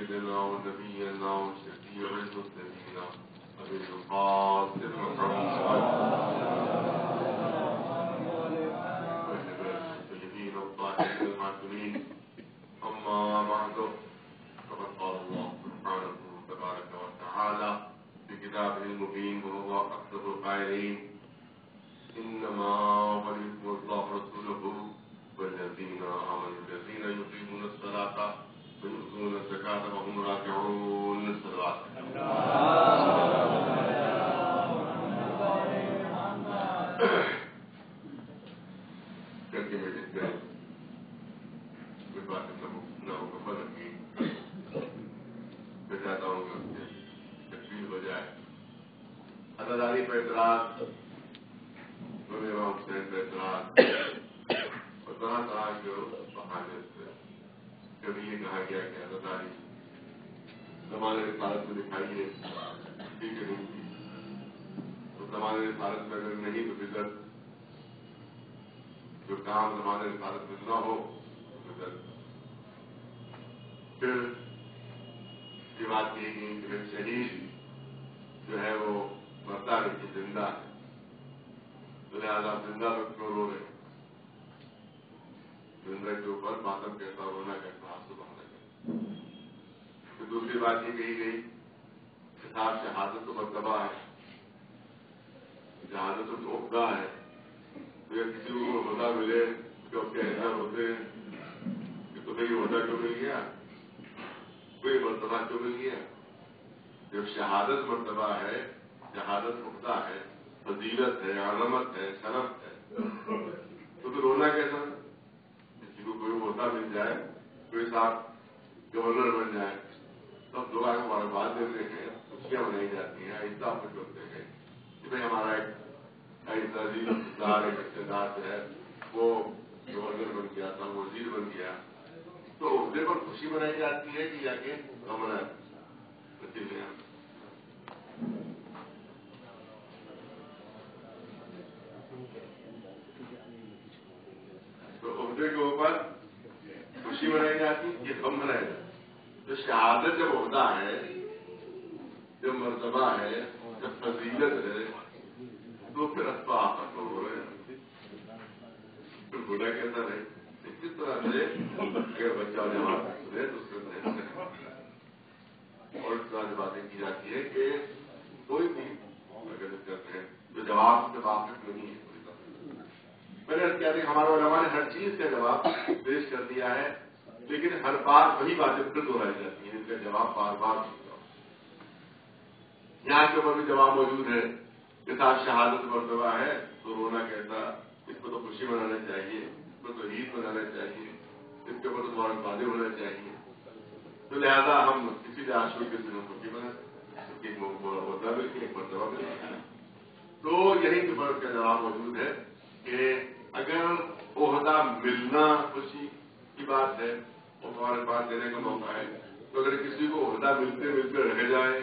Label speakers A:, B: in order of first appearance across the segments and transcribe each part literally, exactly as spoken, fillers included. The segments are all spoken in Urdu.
A: سيدنا ونبينا وشفيع المسلمين أبي القاسم محمد والطيبين الطاهرين المعصومين. أما بعد، فقد قال الله سبحانه تبارك وتعالى في كتابه المبين وهو أصدق القائلين: إنما وليكم الله ورسوله والذين آمنوا الذين يقيمون الصلاة ويؤتون الزكاة وهم راكعون. الصلوات. کر کے میں جس میں کوئی بات نہ ہو کفر رکھی میں چاہتا ہوں کہ اس سے تکمیل ہو جائے. عزاداری پہ اعتراض، امام حسین پہ اعتراض اور طرح طرح کے بہانے سے کبھی یہ کہا گیا کہ عزاداری زمانے رسالت میں دکھائیے ٹھیک ہے نہیں تھی، تو زمانے رسالت میں اگر نہیں تو بدعت، جو کام زمانے رسالت میں نہ ہو تو بدعت. پھر یہ بات کی گئی کہ شہید جو ہے وہ مرتا نہیں زندہ ہے، تو لہٰذا زندہ لوگ کیوں رو رہے ہیں؟ زندہ کے اوپر ماتم کیسا رونا کیسا آنسو بہانا کیسا. پھر دوسری بات یہ کہی گئی کہ صاحب شہادت تو مرتبہ ہے، شہادت تو عہدہ ہے، تو یا کسی کو عہدہ ملے تو اب کے احساس ہوتے ہیں کہ تمہیں یہ عہدہ کیوں مل گیا، کوئی مرتبہ کیوں مل گیا. جب شہادت مرتبہ ہے، شہادت عہدہ ہے، فضیلت ہے، علامت ہے، شرف ہے، تو پھر رونا کیسا؟ کسی کو کوئی عہدہ مل جائے، کوئی صاحب گورنر بن جائے، سب لوگ آگے مبارکباد دیتے ہیں، خوشیاں منائی جاتی ہیں، آہستہ خوش ہوتے ہیں کہ بھائی ہمارا ایک عزیز دار ایک رشتے دار جو ہے وہ گورنر بن گیا تھا، وزیر بن گیا، تو عہدے پر خوشی منائی جاتی ہے کہ یا کہ غم منائی. تو عہدے کے اوپر خوشی منائی جاتی ہے یہ غم منائی جاتی. تو شہادت جب عہدہ ہے، جب مرتبہ ہے، جب فضیلت ہے، تو پھر اصفا آفا تو ہو رہے ہیں. پھر بولا کہتا رہے کس طرح سے اگر بچہ جواب سنے تو اس سے نہیں سکے. اور اس طرح سے باتیں کی جاتی ہے کہ کوئی بھی اگر کرتے ہیں جو جواب سے واقف نہیں ہے. میں نے کہتے ہیں ہمارے علماء نے ہر چیز کا جواب پیش کر دیا ہے، لیکن ہر بار وہی باتیں پھر دہرائی جاتی ہیں، ان کا جواب بار بار دیا. یہاں کے اوپر بھی جواب موجود ہے کہ صاحب شہادت مرتبہ ہے تو رونا کیسا، اس کو تو خوشی منانا چاہیے، اس کو تو عید منانا چاہیے، اس کے اوپر تو مبارکبادیں ہونا چاہیے. تو لہذا ہم کسی بھی عاشور کے دنوں خوشی منائیں، ایک ہوتا بھی ایک مرتبہ بھی. تو یہی کے اوپر کا جواب موجود ہے کہ اگر عہدہ ملنا خوشی کی بات ہے اور مبارکباد دینے کا موقع ہے، تو اگر کسی کو عہدہ ملتے ملتے رہ جائے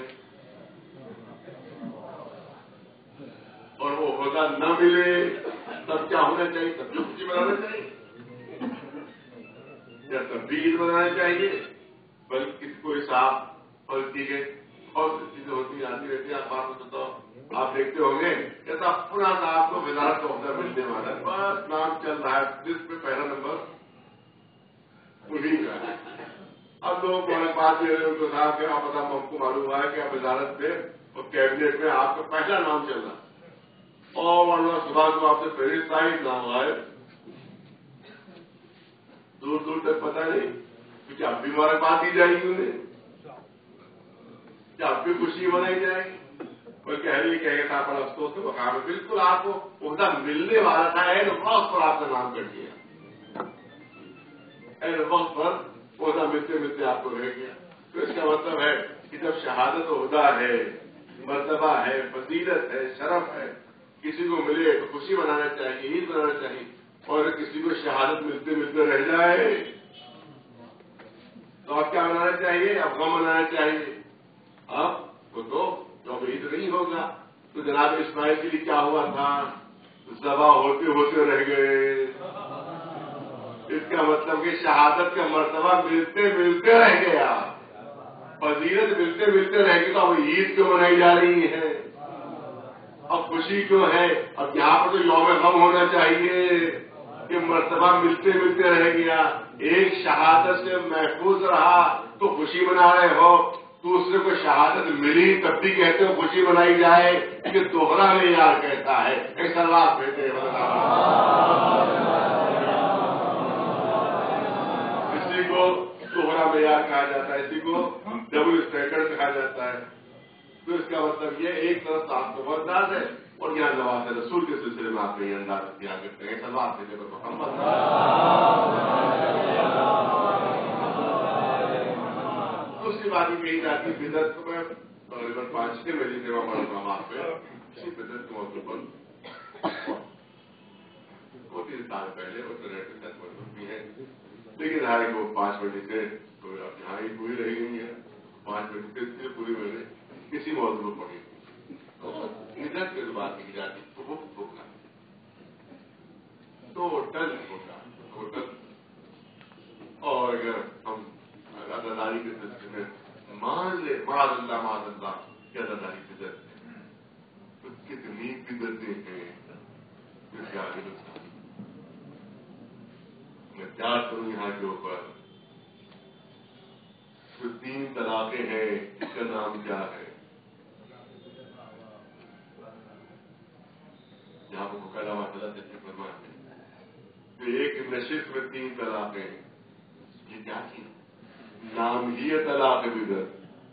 A: اور وہ عہدہ نہ ملے تب کیا ہونا چاہیے؟ تب بھی خوشی منانا چاہیے یا تب بھی عید منانا چاہیے؟ بلکہ کسی کو حساب پلٹی کے بہت سی چیزیں ہوتی آتی رہتی ہے. آپ بات کو بتاؤ، آپ دیکھتے ہوں گے کہتا پورا صاحب کو وزارت کا عہدہ ملنے والا ہے، بس نام چل رہا ہے، جس پہ پہلا نمبر انہیں کا ہے. اب لوگ بڑے بات دے رہے ہیں ان کو صاحب کہ آپ بتا ہم کو معلوم ہوا ہے کہ آپ وزارت پہ اور کیبنٹ میں آپ کا پہلا نام چل رہا ہے، اور ورنہ صبح کو آپ سے پہلے سائڈ نام آئے، دور دور تک پتہ نہیں کیونکہ اب بھی مبارکباد دی جائے گی انہیں، کیا اب بھی خوشی منائی جائے گی. کوئی کہہ رہی کہ تھا پر افسوس کے مقام میں بالکل آپ کو عہدہ ملنے والا تھا، اہل وقت پر آپ کا نام کٹ گیا، اہل وقت پر عہدہ ملتے ملتے آپ کو رہ گیا. تو اس کا مطلب ہے کہ جب شہادت عہدہ ہے، مرتبہ ہے، فضیلت ہے، شرف ہے، کسی کو ملے تو خوشی منانا چاہیے، عید منانا چاہیے. اور اگر کسی کو شہادت ملتے ملتے رہ جائے تو اب کیا منانا چاہیے؟ اب غم منانا چاہیے. اب وہ تو جو عید نہیں ہوگا. تو جناب اسماعیل کے لیے کیا ہوا تھا؟ ذبح ہوتے ہوتے رہ گئے. اس کا مطلب کہ شہادت کا مرتبہ ملتے ملتے رہ گیا. فضیلت ملتے ملتے رہ گی تو اب عید کیوں منائی جا رہی ہے؟ اب خوشی کیوں ہے؟ اب یہاں پر تو یوم غم ہونا چاہیے کہ مرتبہ ملتے ملتے رہ گیا، ایک شہادت سے محفوظ رہا تو خوشی منا رہے ہو، دوسرے کو شہادت ملی تب بھی کہتے ہو خوشی منائی جائے، کہ دوہرا معیار کہتا ہے، ایک سلوات کہتے ہیں اسی کو دوہرا معیار کہا جاتا ہے، اسی کو ڈبل اسٹینڈرڈ کہا جاتا ہے۔ تو اس کا مطلب یہ ایک طرف آپ کو انداز ہے اور یہاں نواز رسول کے سلسلے میں آپ نے یہ انداز اختیار کرتے ہیں، سلوات کہتے ہیں محمد۔ دوسری بات یہ کہی جاتی ہے بدعت کو میں تقریباً پانچ چھ بجے سے پڑھوں گا آپ پہ اسی بدعت کے موضوع پر، دو تین سال پہلے اور انٹرنیٹ موجود بھی ہے، لیکن ہائی وہ پانچ بجے سے اب یہاں ہی پوری رہی ہوئی ہے، پانچ بجے سے پوری میں نے کسی موضوع کو پڑھی بدعت کی بات کی جاتی تو وہ ہوگا ٹوٹل ہوگا ٹوٹل۔ اور اگر ہم اداداری کے سلسلے میں مان لے معاذ اللہ معاذ اللہ کہ اداداری بدعت ہے تو کتنی بدعتیں ہیں جس کے آگے میں کیا کروں یہاں کے اوپر جو تین طلاقیں ہیں اس کا نام کیا ہے؟ یہاں پر مقدمہ مسئلہ سے فرماتے ہیں کہ ایک نشست میں تین طلاقیں ہیں، یہ کیا کی نام ہی ہے طلاق بدعت،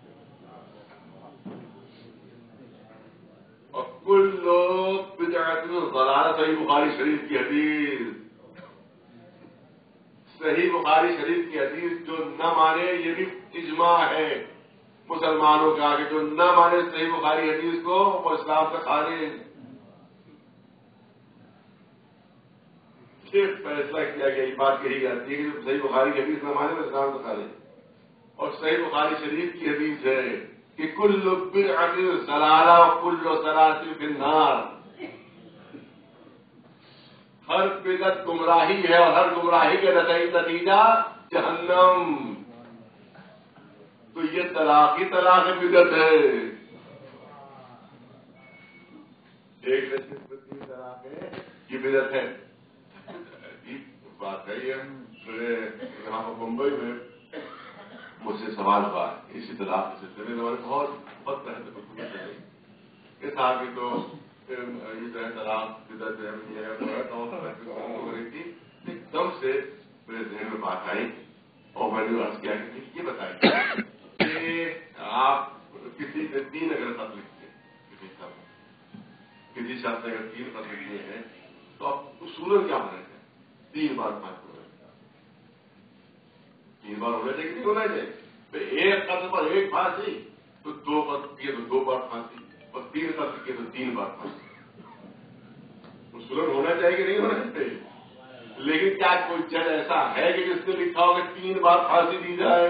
A: اور کل لوگ بدعت میں ضلالت۔ صحیح بخاری شریف کی حدیث، صحیح بخاری شریف کی حدیث جو نہ مانے یہ بھی اجماع ہے مسلمانوں کا کہ جو نہ مانے صحیح بخاری حدیث کو وہ اسلام سے خارج۔ صرف فیصلہ کیا گیا، یہ بات کہی جاتی ہے کہ جو صحیح بخاری کی حدیث نہ مانے وہ اسلام سے خارج، اور صحیح بخاری شریف کی حدیث ہے کہ کل بدعۃ ضلالہ وکل ضلالۃ فی النار، ہر بدعت گمراہی ہے اور ہر گمراہی کا نتیجہ جہنم۔ تو یہ طلاق ہی طلاق بدعت ہے، ایک تین طلاق ہے یہ بدعت ہے۔ بات ہے یہ میرے یہاں پر ممبئی میں مجھ سے سوال ہوا اسی طلاق کے سلسلے میں، بہت بہت طرح سے گفتگو چلی کہ صاحب یہ تو یہ جو ہے طلاق بدعت ہو رہی تھی، ایک دم سے میرے ذہن میں بات آئی اور میں نے عرض کیا کہ یہ بتائیے کہ آپ کسی سے تین اگر خط لکھتے کسی شخص کسی شخص نے اگر تین خط لکھے ہیں تو آپ اصولن کیا ہونا چاہیے؟ تین بار پھانسی ہونا چاہیے، تین بار ہونا چاہیے کہ نہیں ہونا چاہیے؟ تو ایک قتل پر ایک پھانسی، تو دو قتل کیے تو دو بار پھانسی، اور تین قتل کیے تو تین بار پھانسی۔ اصولن ہونا چاہیے کہ نہیں ہونا چاہیے؟ لیکن کیا کوئی جج ایسا ہے کہ جس نے لکھا ہو کہ تین بار پھانسی دی جائے؟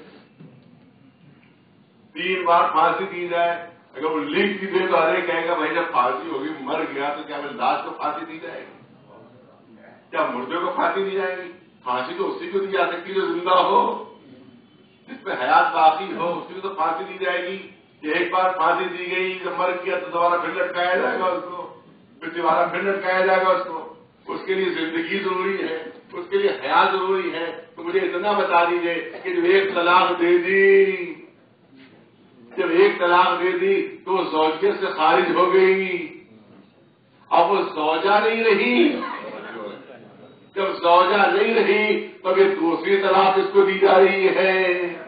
A: تین بار پھانسی دی جائے، اگر وہ لکھ بھی دے تو ہر ایک کہے گا بھائی جب پھانسی ہوگی مر گیا تو کیا میں لاش کو پھانسی دی جائے گی؟ کیا مردے کو پھانسی دی جائے گی؟ پھانسی تو اسی کو دی جا سکتی جو زندہ ہو، جس پہ حیات باقی ہو اسی کو تو پھانسی دی جائے گی۔ کہ ایک بار پھانسی دی گئی جب مر گیا تو دوبارہ پھر لٹکایا جائے گا اس کو، پھر دوبارہ پھر لٹکایا جائے گا اس کو، اس کے لیے زندگی ضروری ہے، اس کے لیے حیات ضروری ہے۔ تو مجھے اتنا بتا دیجیے کہ جب ایک طلاق دے دی جب ایک طلاق دے دی تو وہ زوجیت سے خارج ہو گئی، اب وہ زوجہ نہیں رہی، جب زوجہ نہیں رہی تب یہ دوسری طلاق اس کو دی جا رہی ہے،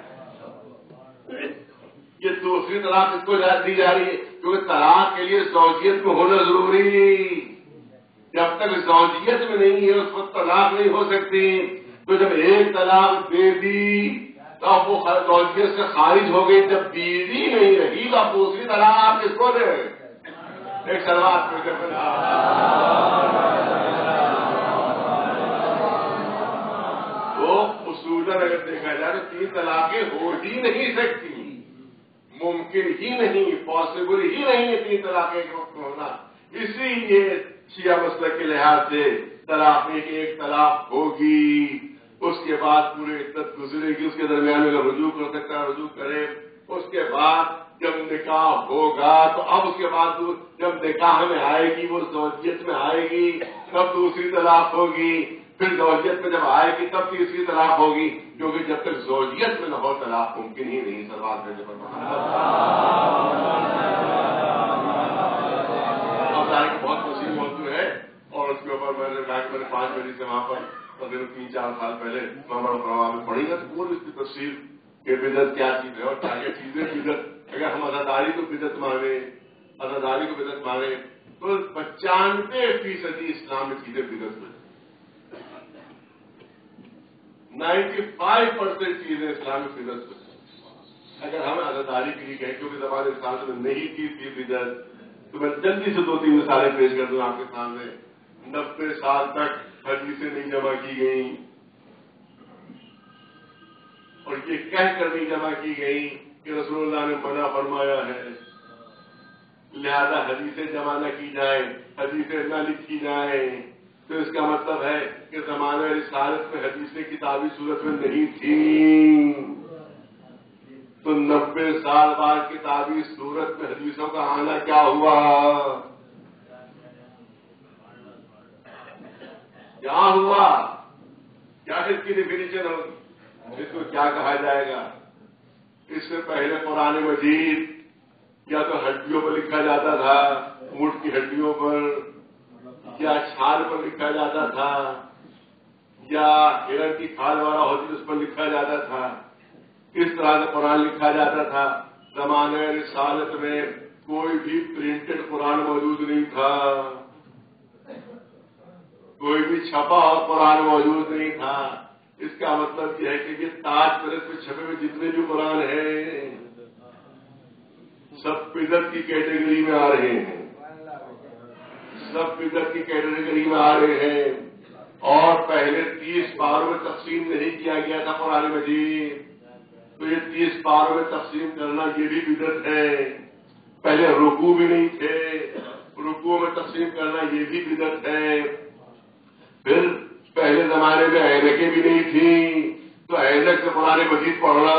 A: یہ دوسری طلاق اس کو دی جا رہی ہے کیونکہ طلاق کے لیے زوجیت میں ہونا ضروری، جب تک زوجیت میں نہیں ہے اس وقت طلاق نہیں ہو سکتی۔ تو جب ایک طلاق دے دی تو اب وہ زوجیت سے خارج ہو گئی، جب بیوی نہیں رہی تو اب دوسری طلاق آپ کس کو دیں؟ ایک سلوات پڑھ کر وہ اصولاً اگر دیکھا جائے تو تین طلاقیں ہو ہی نہیں سکتی، ممکن ہی نہیں، پاسبل ہی نہیں ہے تین طلاقیں ایک وقت میں ہونا۔ اسی لیے شیعہ مسلک کے لحاظ سے طلاق میں ایک طلاق ہوگی، اس کے بعد پورے عدت گزرے گی، اس کے درمیان میں اگر رجوع کر سکتا ہے رجوع کرے، اس کے بعد جب نکاح ہوگا تو اب اس کے بعد جب نکاح میں آئے گی وہ زوجیت میں آئے گی، تب دوسری طلاق ہوگی، پھر زوجیت میں جب آئے گی تب تیسری طلاق ہوگی، کیونکہ جب تک زوجیت میں نہ ہو طلاق ممکن ہی نہیں۔ سلوات بھیجے پر بہت وسیع موضوع ہے، اور اس کے اوپر میں نے کہا کہ میں نے پانچ بجے سے وہاں پر تقریباً تین چار سال پہلے محمد پروان میں پڑھی گا تو پوری اس کی تفصیل کہ بدعت کیا چیز ہے اور کیا کیا چیزیں بدعت، اگر ہم عزاداری کو بدعت مانے، عزاداری کو بدعت مانے تو پچانوے فیصدی اسلام میں چیزیں بدعت ہوئی، نائنٹی فائیو پرسینٹ چیزیں اسلام میں بدعت ہوئی۔ اگر ہم عزاداری کے لیے کہیں کیونکہ زبان اسلام میں نہیں کی تھی بدعت، تو میں جلدی سے دو تین مثالیں پیش کر دوں آپ کے سامنے۔ نبے سال تک حدیثیں نہیں جمع کی گئیں، اور یہ کہہ کر نہیں جمع کی گئی کہ رسول اللہ نے منع فرمایا ہے، لہذا حدیثیں جمع نہ کی جائیں، حدیثیں نہ لکھی جائیں، تو اس کا مطلب ہے کہ زمانہ رسالت میں حدیثیں کتابی صورت میں نہیں تھیں، تو نبے سال بعد کتابی صورت میں حدیثوں کا آنا کیا ہوا؟ کیا ہوا؟ کیا اس کی ڈیفینیشن ہوگی؟ اس کو کیا کہا جائے گا؟ اس سے پہلے قرآن مجید یا تو ہڈیوں پر لکھا جاتا تھا، اونٹ کی ہڈیوں پر یا چھال پر لکھا جاتا تھا، یا ہرن کی کھال والا ہوتی اس پر لکھا جاتا تھا، اس طرح سے قرآن لکھا جاتا تھا۔ زمانہ رسالت میں کوئی بھی پرنٹڈ قرآن موجود نہیں تھا، کوئی بھی چھپا ہوا قرآن موجود نہیں تھا۔ اس کا مطلب یہ ہے کہ یہ تاج پرست میں چھپے ہوئے جتنے بھی قرآن ہیں سب بدعت کی کیٹیگری میں آ رہے ہیں، سب بدعت کی کیٹیگری میں آ رہے ہیں، اور پہلے تیس پاروں میں تقسیم نہیں کیا گیا تھا قرآن مجید، تو یہ تیس پاروں میں تقسیم کرنا یہ بھی بدعت ہے۔ پہلے رکوع بھی نہیں تھے، رکوع میں تقسیم کرنا یہ بھی بدعت ہے۔ پھر پہلے زمانے میں اینکیں بھی نہیں تھیں، تو اینک سے قرآن مجید پڑھنا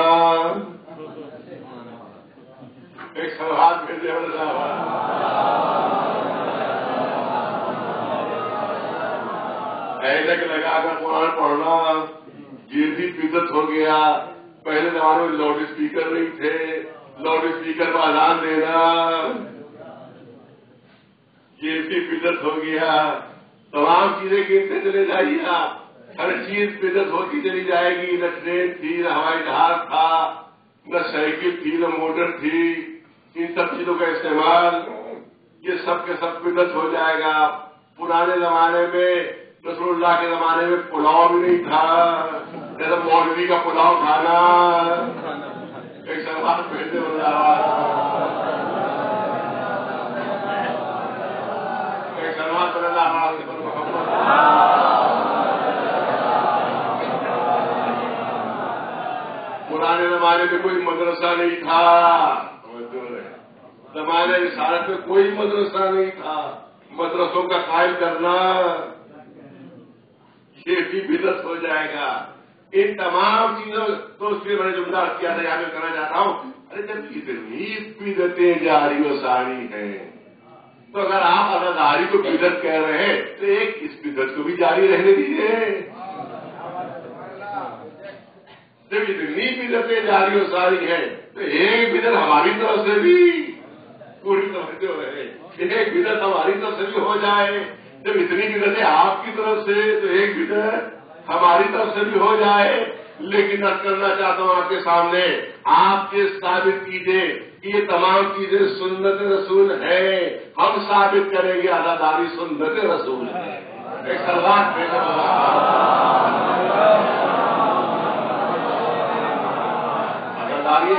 A: ایک سوال بھیجے اینک لگا کر قرآن پڑھنا یہ بھی بدعت ہو گیا۔ پہلے زمانے میں لاؤڈ اسپیکر نہیں تھے، لاؤڈ اسپیکر پر اذان دینا یہ بھی بدعت ہو گیا۔ تمام چیزیں گنتے چلے جائیے آپ، ہر چیز بدعت ہوتی چلی جائے گی۔ نہ ٹرین تھی، نہ ہوائی جہاز تھا، نہ سائیکل تھی، نہ موٹر تھی، ان سب چیزوں کا استعمال یہ سب کے سب بدعت ہو جائے گا۔ پرانے زمانے میں رسول اللہ کے زمانے میں پلاؤ بھی نہیں تھا، جیسے مولوی کا پلاؤ کھانا ایک سوال بھیجے ہو رہا ایک سوال صلی اللہ علیہ وسلم پرانے زمانے میں کوئی مدرسہ نہیں تھا، زمانے رسالت میں کوئی مدرسہ نہیں تھا، مدرسوں کا قائم کرنا یہ بھی بدعت ہو جائے گا۔ ان تمام چیزوں تو اس لیے میں نے جملہ کیا تھا یاد کرنا چاہتا ہوں، ارے جب اتنی بدعتیں جاری و ساری ہیں تو اگر آپ عزاداری کو بدعت کہہ رہے ہیں تو ایک اس بدعت کو بھی جاری رہنے دیجیے۔ جب اتنی بدعتیں جاری و ساری ہیں تو ایک بدعت ہماری طرف سے بھی پوری طرح سے ہو رہے ایک بدعت ہماری طرف سے بھی ہو جائے۔ جب اتنی بدعتیں آپ کی طرف سے تو ایک بدعت ہماری طرف سے بھی ہو جائے۔ لیکن میں کرنا چاہتا ہوں آپ کے سامنے، آپ یہ ثابت کیجیے کہ یہ تمام چیزیں سنت رسول ہے، ہم ثابت کریں گے عزاداری سنت رسول ہے۔ ایک سلوات پیش عزاداری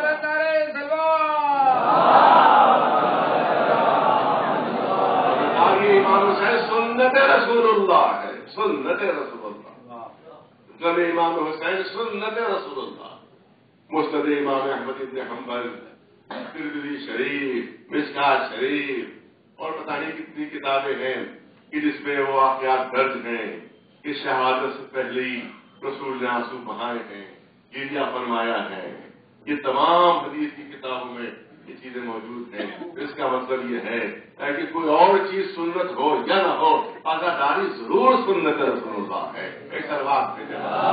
A: امام حسین سنت رسول اللہ ہے، سنت رسول اللہ، غم امام حسین سنت رسول اللہ، مسند امام احمد بن حنبل، ترمذی شریف، مشکات شریف، اور پتہ نہیں کتنی کتابیں ہیں کہ جس میں وہ واقعات درج ہیں کہ شہادت سے پہلے ہی رسول نے آنسو بہائے ہیں، گریا فرمایا ہے. یہ تمام حدیث کی کتابوں میں یہ چیزیں موجود ہیں. اس کا مطلب یہ ہے کہ کوئی اور چیز سنت ہو یا نہ ہو، عزاداری ضرور سنت رسول اللہ ہے. ایک سروات پہ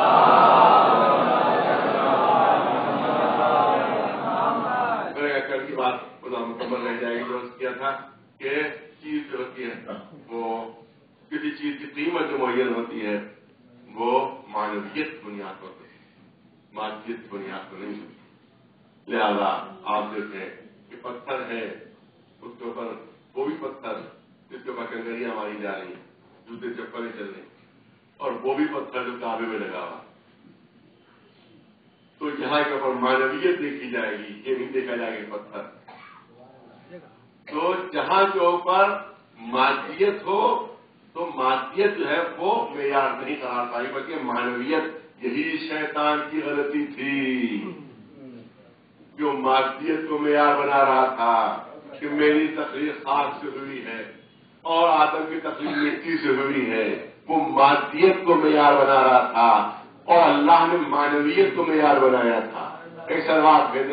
A: کل کی بات خدا مکمل رہ جائے گی. جو کیا تھا کہ چیز جو ہوتی ہے وہ کسی چیز کی قیمت جو معین ہوتی ہے وہ معنویت بنیاد پر ہوتی ہے، مادیت بنیاد پر نہیں ہوتی. لہذا آپ دیکھیں کہ پتھر ہے، اس کے اوپر وہ بھی پتھر جس کے اوپر کنگریاں ماری جا رہی ہیں، جوتے چپلیں چل رہی ہیں، اور وہ بھی پتھر جو کعبے میں لگا ہوا. تو یہاں کے اوپر معنویت دیکھی جائے گی، یہ نہیں دیکھا جائے گا پتھر. تو جہاں کے اوپر مادیت ہو تو مادیت جو ہے وہ معیار نہیں قرار پائی، بلکہ معنویت. یہی شیطان کی غلطی تھی جو مادیت کو معیار بنا رہا تھا کہ میری تخلیق خاک سے ہوئی ہے اور آدم کی تخلیق مٹی سے ہوئی ہے. وہ مادیت کو معیار بنا رہا تھا اور اللہ نے معنویت کو معیار بنایا تھا. ایک سلوات بھیجے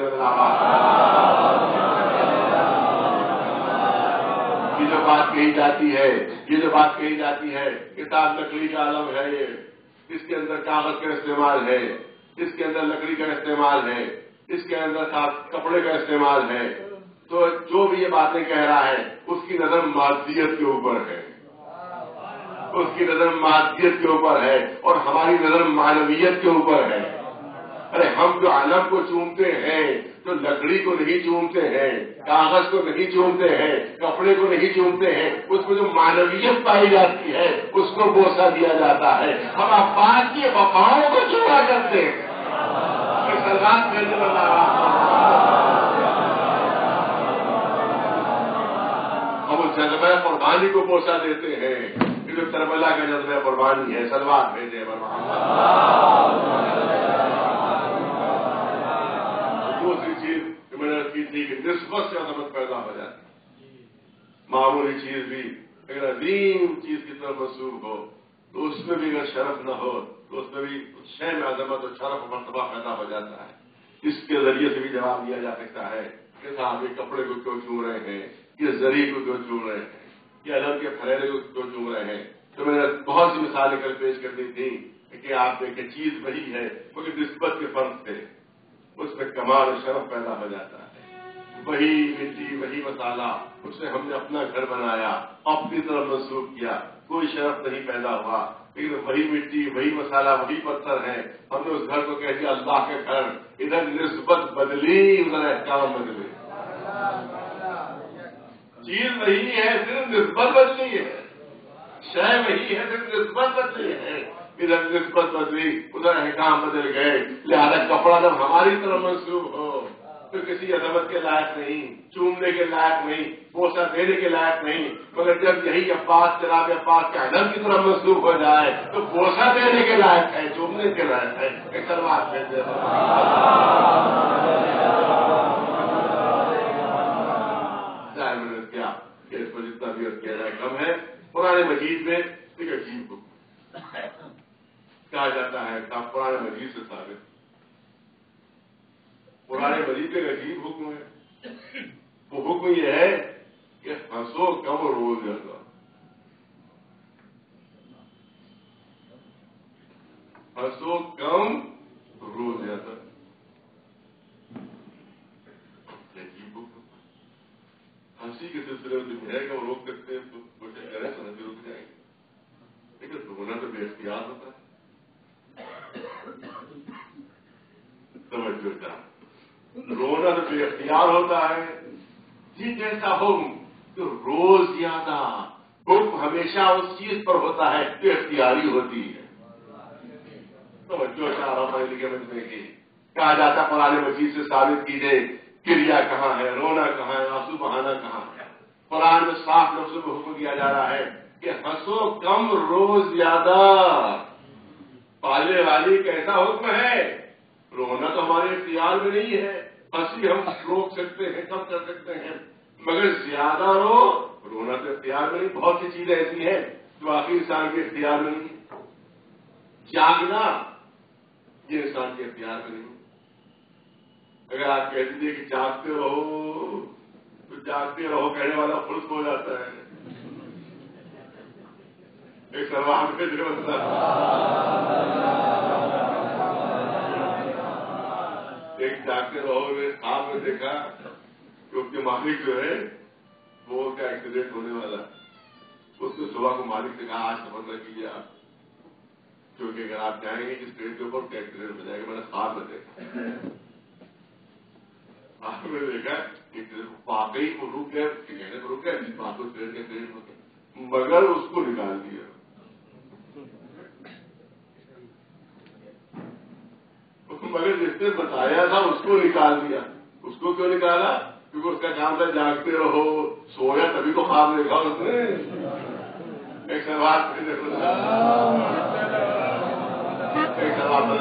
A: یہ جو بات کہی جاتی ہے یہ جو بات کہی جاتی ہے کتاب لکڑی کا عالم ہے، یہ اس کے اندر کاغذ کا استعمال ہے، اس کے اندر لکڑی کا استعمال ہے، اس کے اندر کپڑے کا استعمال ہے. تو جو بھی یہ باتیں کہہ رہا ہے اس کی نظر مادیت کے اوپر ہے، اس کی نظر مادیت کے اوپر ہے اور ہماری نظر معنویت کے اوپر ہے. ارے ہم جو علم کو چومتے ہیں تو لکڑی کو نہیں چومتے ہیں، کاغذ کو نہیں چومتے ہیں، کپڑے کو نہیں چومتے ہیں. اس میں جو معنویت پائی جاتی ہے اس کو بوسہ دیا جاتا ہے. ہم افواج کی وفاؤں کو چوما کرتے ہیں. ہم اس جذبہ قربانی کو بوسہ دیتے ہیں کہ جو کربلا کا جذبہ قربانی ہے. سلوات بھیجے دوسری چیز جو میں نے کی تھی کہ نسبت سے عظمت پیدا ہو جاتی. معمولی چیز بھی اگر عظیم چیز کی طرف منسوب ہو تو اس میں بھی اگر شرف نہ ہو تو اس میں بھی شے میں عظمت اور شرف و مرتبہ پیدا ہو جاتا ہے. اس کے ذریعے سے بھی جواب دیا جا سکتا ہے کہ صاحب یہ کپڑے کو کیوں چوم رہے ہیں، یہ زری کو کیوں چوم رہے ہیں، یہ علم کے پھریرے کو کیوں چوم رہے ہیں. تو میں نے بہت سی مثالیں کل پیش کر دی تھی کہ آپ دیکھیں چیز وہی ہے مگر نسبت کے فرق تھے، اس میں کمال و شرف پیدا ہو جاتا ہے. وہی مٹی وہی مسالہ اس سے ہم نے اپنا گھر بنایا، اپنی طرف منسوخ کیا، کوئی شرف نہیں پیدا ہوا. لیکن وہی مٹی وہی مسالہ وہی پتھر ہے، ہم نے اس گھر کو کہہ دیا اللہ کے گھر. ادھر نسبت بدلی ادھر احکام بدلے. چیز وہی ہے صرف نسبت بدلی ہے، شے وہی ہے صرف نسبت بدلی ہے. ادھر نسبت بدلی ادھر احکام بدل گئے. لہذا کپڑا جب ہماری طرف منسوخ ہو تو کسی عظمت کے لائق نہیں، چومنے کے لائق نہیں، بوسہ دینے کے لائق نہیں. مگر جب یہی عباس جناب عباس کے علم کی طرف منسوخ ہو جائے تو بوسہ دینے کے لائق ہے، چومنے کے لائق ہے. ایک سلوات بھیجتے کیا کہ اس کو جتنا بھی کیا جائے کم ہے. قرآن مجید میں ایک عجیب کہا جاتا ہے قرآن مجید سے ثابت. قرآن مجید کا عجیب حکم ہے. وہ حکم یہ ہے کہ ہنسو کم روز زیادہ. ہنسو کم روز زیادہ. عجیب حکم. ہنسی کے سلسلے میں جو ہے کہ وہ روک سکتے ہیں تو کوشش کریں تو ہنسی رک جائیں گے. لیکن رونا تو بے اختیار ہوتا ہے. توجہ کا رونا تو بے اختیار ہوتا ہے. یہ کیسا حکم کہ روز زیادہ. حکم ہمیشہ اس چیز پر ہوتا ہے جو اختیاری ہوتی ہے. توجہ چاہ رہا لکھے مجمے کی کہا جاتا قرآن مجید سے ثابت کیجیے کریا کہاں ہے، رونا کہاں ہے، آنسو بہانا کہاں ہے. قرآن میں صاف لفظوں میں حکم دیا جا رہا ہے کہ ہنسو کم روز زیادہ. پالنے والی کیسا حکم ہے. رونا تو ہمارے اختیار میں نہیں ہے، ہنسی ہم روک سکتے ہیں، کم کر سکتے ہیں، مگر زیادہ رو رونا تو اختیار میں نہیں. بہت سی چیزیں ایسی ہیں جو آخر انسان کے اختیار میں نہیں. جاگنا یہ انسان کے اختیار میں نہیں. اگر آپ کہہ دیجیے کہ جاگتے رہو تو جاگتے رہو کہنے والا خود ہو جاتا ہے. ایک سلمان پہ جو ایک جاگتے رہو نے خواب میں دیکھا کہ اس کے مالک جو ہے وہ کا ایکسیڈنٹ ہونے والا. اس نے صبح کو مالک سے کہا آج سفر نہ کیجیے آپ, کیونکہ اگر آپ جائیں گے اس ٹرین کے اوپر تو ایکسیڈنٹ ہو جائے گا. میں نے خواب میں دیکھا خواب میں دیکھا واقعی کو رک گیا, کہنے کو رک گیا جس بات کو ٹرین کا ایکسیڈنٹ ہوتا, مگر اس کو نکال دیا. مگر جس نے بتایا تھا اس کو نکال دیا. اس کو کیوں نکالا؟ کیونکہ اس کا کام تھا جاگتے رہو, سویا تبھی تو خواب دیکھا اس نے. ایک سوال ایک سوال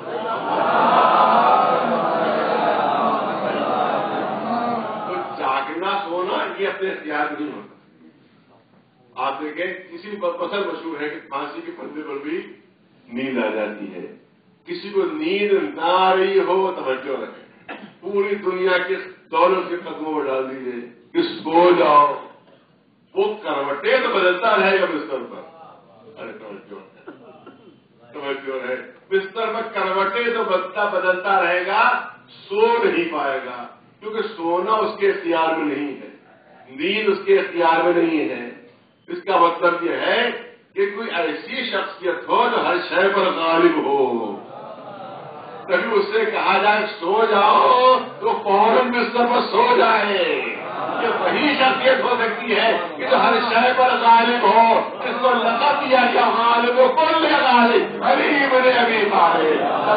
A: تو جاگنا سونا یہ اپنے اختیار نہیں ہوتا. آپ دیکھیں کسی پر پسند مشہور ہے کہ پھانسی کے پھندے پر بھی نیند آ جاتی ہے. کسی کو نیند نہ آ رہی ہو توجہ رکھے, پوری دنیا کے دولت کے قدموں میں ڈال دیجیے کہ سو جاؤ, وہ کروٹیں تو بدلتا رہے گا بستر پر. ارے توجہ توجہ ہے, بستر پر کروٹیں تو بدلتا بدلتا رہے گا, سو نہیں پائے گا, کیونکہ سونا اس کے اختیار میں نہیں ہے, نیند اس کے اختیار میں نہیں ہے. اس کا مطلب یہ ہے کہ کوئی ایسی شخصیت ہو جو ہر شے پر غالب ہو. کبھی اس سے کہا جائے سو جاؤ تو فوراً بستر پر سو جائے. یہ وہی شخصیت ہو سکتی ہے کہ جو ہر شے پر غالب ہو. اس کو لقب دیا گیا غالب و کل غالب, ابھی بنے ابھی پارے.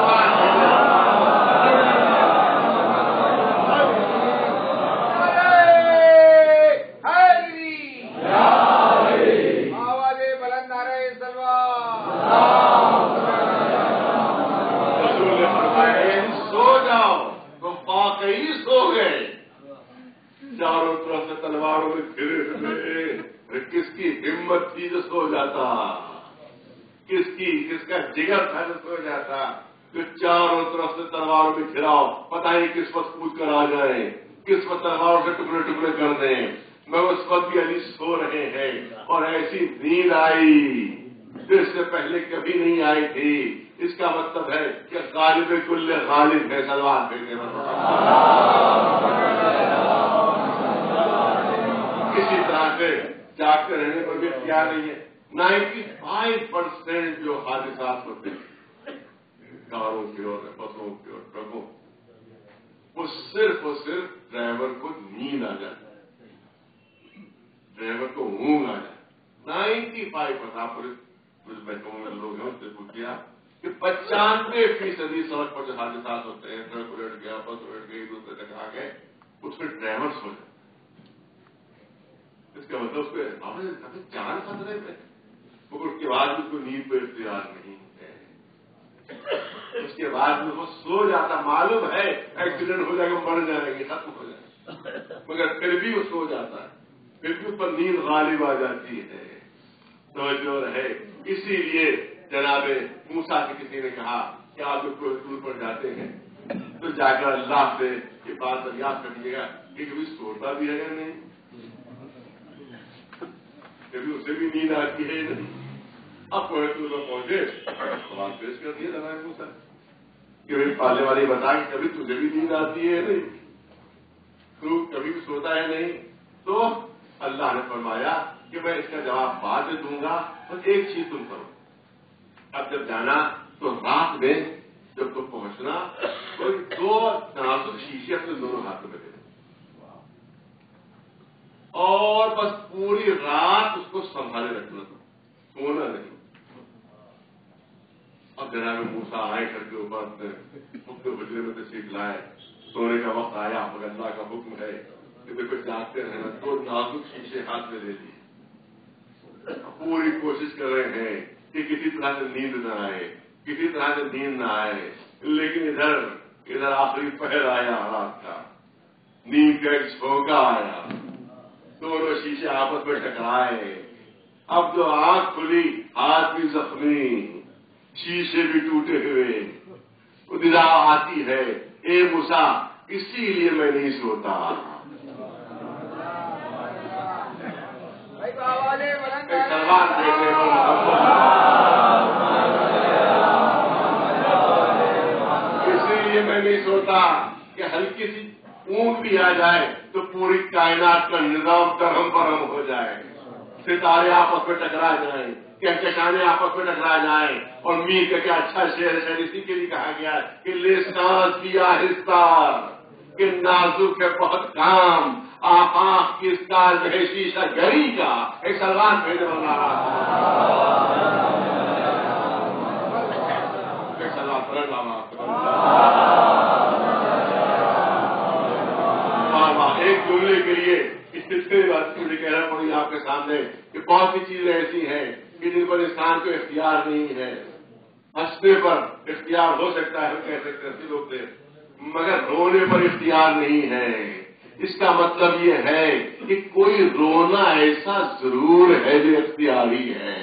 A: چاروں طرف سے تلواروں میں گھرے ہوئے, کس کی ہمت تھی جو سو جاتا, کس کی کس کا جگر تھا جو سو جاتا. جو چاروں طرف سے تلواروں میں گھراؤ, پتہ نہیں کس وقت کود کر آ جائیں, کس وقت تلواروں سے ٹکڑے ٹکڑے کر دیں. میں اس وقت بھی علی سو رہے ہیں اور ایسی نیند آئی جو اس سے پہلے کبھی نہیں آئی تھی. اس کا مطلب ہے کہ غالب کل غالب ہے. سلوات بھیجنے کسی طرح سے جاگتے رہنے پر بھی اختیار نہیں ہے. نائنٹی فائیو پرسینٹ جو حادثات ہوتے ہیں کاروں کے اور بسوں کے اور ٹرکوں, وہ صرف اور صرف ڈرائیور کو نیند آ جاتی ہے, ڈرائیور کو اونگ آ جاتی ہے. نائنٹی فائیو پرسینٹ بیٹھوں میں لوگ ہیں, اس سے پوچھا کہ پچانوے فیصدی سڑک پر جو حادثات ہوتے ہیں, ٹرک الٹ گیا, بس الٹ گئی, دوسرے تک آ گئے, اس میں ڈرائیور سو جاتے. اس کا مطلب اس کو ہمیں جان خطرے میں, مگر اس کے بعد بھی کوئی نیند پہ اختیار نہیں ہے. اس کے بعد میں وہ سو جاتا, معلوم ہے ایکسیڈنٹ ہو جائے گا, مر جائے گی, ختم ہو جائے گا, مگر پھر بھی وہ سو جاتا ہے, پھر بھی اس پر نیند غالب آ جاتی ہے. توجہ رہے. اسی لیے جناب موسیٰ سے کسی نے کہا کہ آپ کوئی دور پر جاتے ہیں تو جا کر اللہ سے یہ بات دریافت کریے گا کہ کبھی سوتا بھی ہے یا نہیں, کبھی اسے بھی نیند آتی ہے نہیں. اب کوئی دور پر پہنچے سوال پیش کر دیا جناب موسیٰ کہ بھائی پالنے والی بتا کہ کبھی تجھے بھی نیند آتی ہے نہیں, تو کبھی بھی سوتا ہے نہیں. تو اللہ نے فرمایا کہ میں اس کا جواب بعد میں دوں گا, اور ایک چیز تم کرو, اب جب جانا تو رات میں جب تم پہنچنا تو دو تناسب شیشے اپنے دونوں ہاتھوں میں دے دو, اور بس پوری رات اس کو سنبھالے رکھنا, تو سونا نہیں. اب جناب موسیٰ آئے کر کے اوپر اپنے حجرے میں تشریف لائے, سونے کا وقت آیا, مگر اللہ کا حکم ہے کہ دیکھو جاگتے رہنا. دو نازک شیشے ہاتھ میں لے لیے, پوری کوشش کر رہے ہیں کہ کسی طرح سے نیند نہ آئے, کسی طرح سے نیند نہ آئے. لیکن ادھر ادھر آخری پہر آیا رات کا, نیند کا ایک جھونکا آیا, دونوں شیشے آپس میں ٹکرائے. اب جو آنکھ کھلی, ہاتھ بھی زخمی, شیشے بھی ٹوٹے ہوئے, ندا آتی ہے اے موسیٰ اسی لیے میں نہیں سوتا. اسی لیے میں نہیں سوتا کہ ہلکی سی اونٹ بھی آ جائے تو پوری کائنات کا نظام درہم برہم ہو جائے, ستارے آپس میں ٹکرا جائیں, کہکشانے آپس میں ٹکرا جائیں. اور میر کا کیا اچھا شعر ہے, اسی کے لیے کہا گیا کہ لسان کی آہستہ کہ نازک ہے بہت کام, آفاق کی اسکار ہے شیشہ گری کا. ایک سلمان بھیجنے والا ایک سلمان پڑھنا ایک جملے کے لیے اس سلسلے بات مجھے کہنا پڑی آپ کے سامنے کہ بہت سی چیزیں ایسی ہیں کہ جن پر انسان کو اختیار نہیں ہے. ہنسنے پر اختیار ہو سکتا ہے, ہم کہہ سکتے ہیں لوگ سے, مگر رونے پر اختیار نہیں ہے. اس کا مطلب یہ ہے کہ کوئی رونا ایسا ضرور ہے جو اختیاری ہے.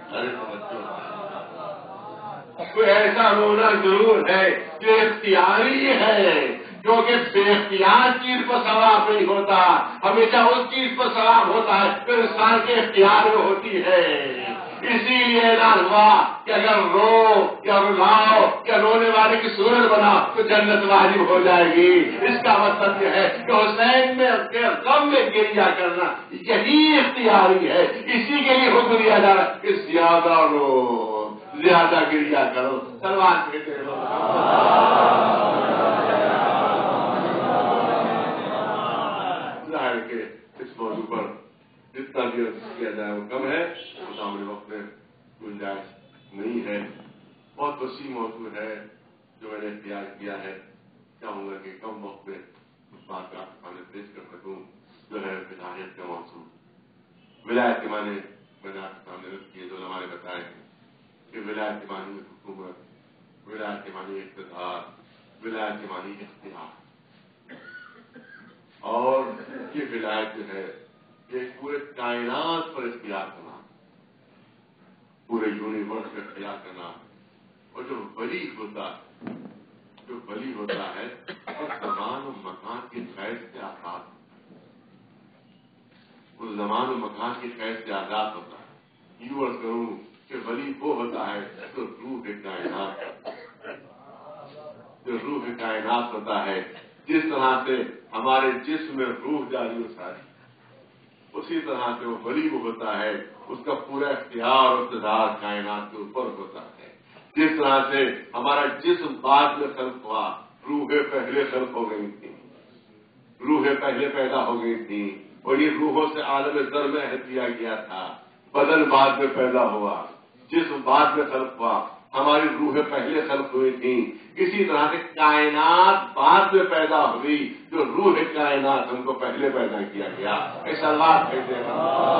A: کوئی ایسا رونا ضرور ہے جو اختیاری ہے, کیونکہ بے اختیار چیز پر ثواب نہیں ہوتا, ہمیشہ اس چیز پر ثواب ہوتا ہے جو انسان کے اختیار میں ہوتی ہے. اسی لیے اعلان ہوا کہ اگر رو یا رلاؤ یا رونے والے کی صورت بنا تو جنت واجب ہو جائے گی. اس کا مطلب یہ ہے کہ حسین میں غم میں گریا کرنا یہی اختیاری ہے. اسی کے لیے حکم دیا جا رہا ہے کہ زیادہ رو, زیادہ گریا کرو. سلمان کہتے ہیں ظاہر کہ اس موضوع پر جتنا بھی کیا جائے وہ کم ہے, وہ سامنے وقت میں گنجائش نہیں ہے. بہت وسیع موضوع ہے جو میں نے اختیار کیا ہے. چاہوں گا کہ کم وقت میں اس بات کا سامنے پیش کر سکوں جو ہے ولایت کا موضوع. ولایت کے معنی میں نے آپ کے سامنے رکھ کیے, جو ہمارے بتائے کہ ولایت کے معنی حکومت, ولایت کے معنی اقتدار, ولایت کے معنی اختیار. اور یہ ولایت جو ہے یہ پورے کائنات پر اختیار کرنا, پورے یونیورس کا اختیار کرنا. اور جو ولی ہوتا جو ولی ہوتا ہے اس زمان و مکان کی قید سے آزاد, اس زمان و مکان کی قید سے آزاد ہوتا ہے. یوں عرض کروں کہ ولی وہ ہوتا ہے جو روح کائنات جو روح کائنات ہوتا ہے. جس طرح سے ہمارے جسم میں روح جاری ہو ساری, اسی طرح سے وہ ولی وہ ہوتا ہے اس کا پورا اختیار اور اقتدار کائنات کے اوپر ہوتا ہے. جس طرح سے ہمارا جسم بعد میں خلق ہوا, روحیں پہلے خلق ہو گئی تھیں, روحیں پہلے پیدا ہو گئی تھیں, اور یہ روحوں سے عالم ذر میں عہد دیا گیا تھا. بدن بعد میں پیدا ہوا, جسم بعد میں خلق ہوا, ہماری روحیں پہلے خلق ہوئی تھیں. اسی طرح سے کائنات بعد میں پیدا ہوئی, جو روح کائنات ہم کو پہلے پیدا کیا گیا. ایسا اللہ کہتے ہیں.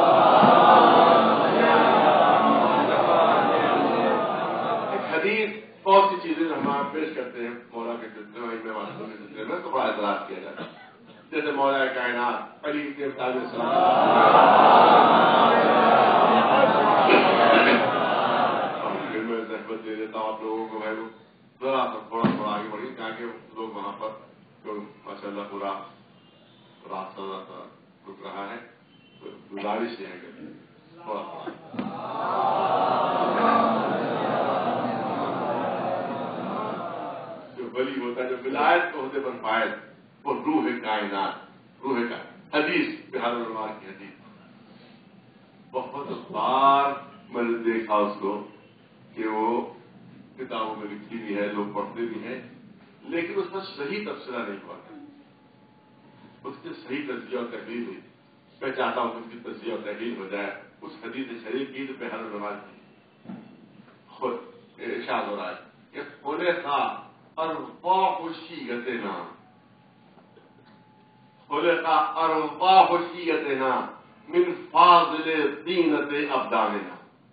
A: ایک حدیث بہت سی چیزیں ہم آپ پیش کرتے ہیں مولا کے سلسلے میں, کے سلسلے میں تو بڑا اعتراض کیا جاتا ہے. جیسے مولا کائنات علی کے میں زحمت دے دیتا ہوں آپ لوگوں کو, بھائی ذرا سا تھوڑا تھوڑا آگے بڑھیے تاکہ لوگ وہاں پر جو ماشاء اللہ پورا راستہ راستہ رک رہا ہے, تو گزارش یہ ہے کہ تھوڑا جو ولی ہوتا ہے, جو ولایت کو عہدے پر فائد, وہ روح کائنات, روح کا حدیث بہار الرحمان کی حدیث بہت بار میں نے دیکھا اس کو کہ وہ کتابوں میں لکھی بھی ہے, لوگ پڑھتے بھی ہیں, لیکن اس کا صحیح تبصرہ نہیں ہوا. اس کی صحیح تجزیہ اور تحلیل ہوئی. میں چاہتا ہوں کہ اس کی تجزیہ اور تحلیل ہو جائے. اس حدیث شریف کی جو بہار الرحمان کی خود ارشاد ہو رہا ہے کہ خلق ارواح شیعتنا, خلق ارواح شیعتنا من فاضل طینت ابداننا.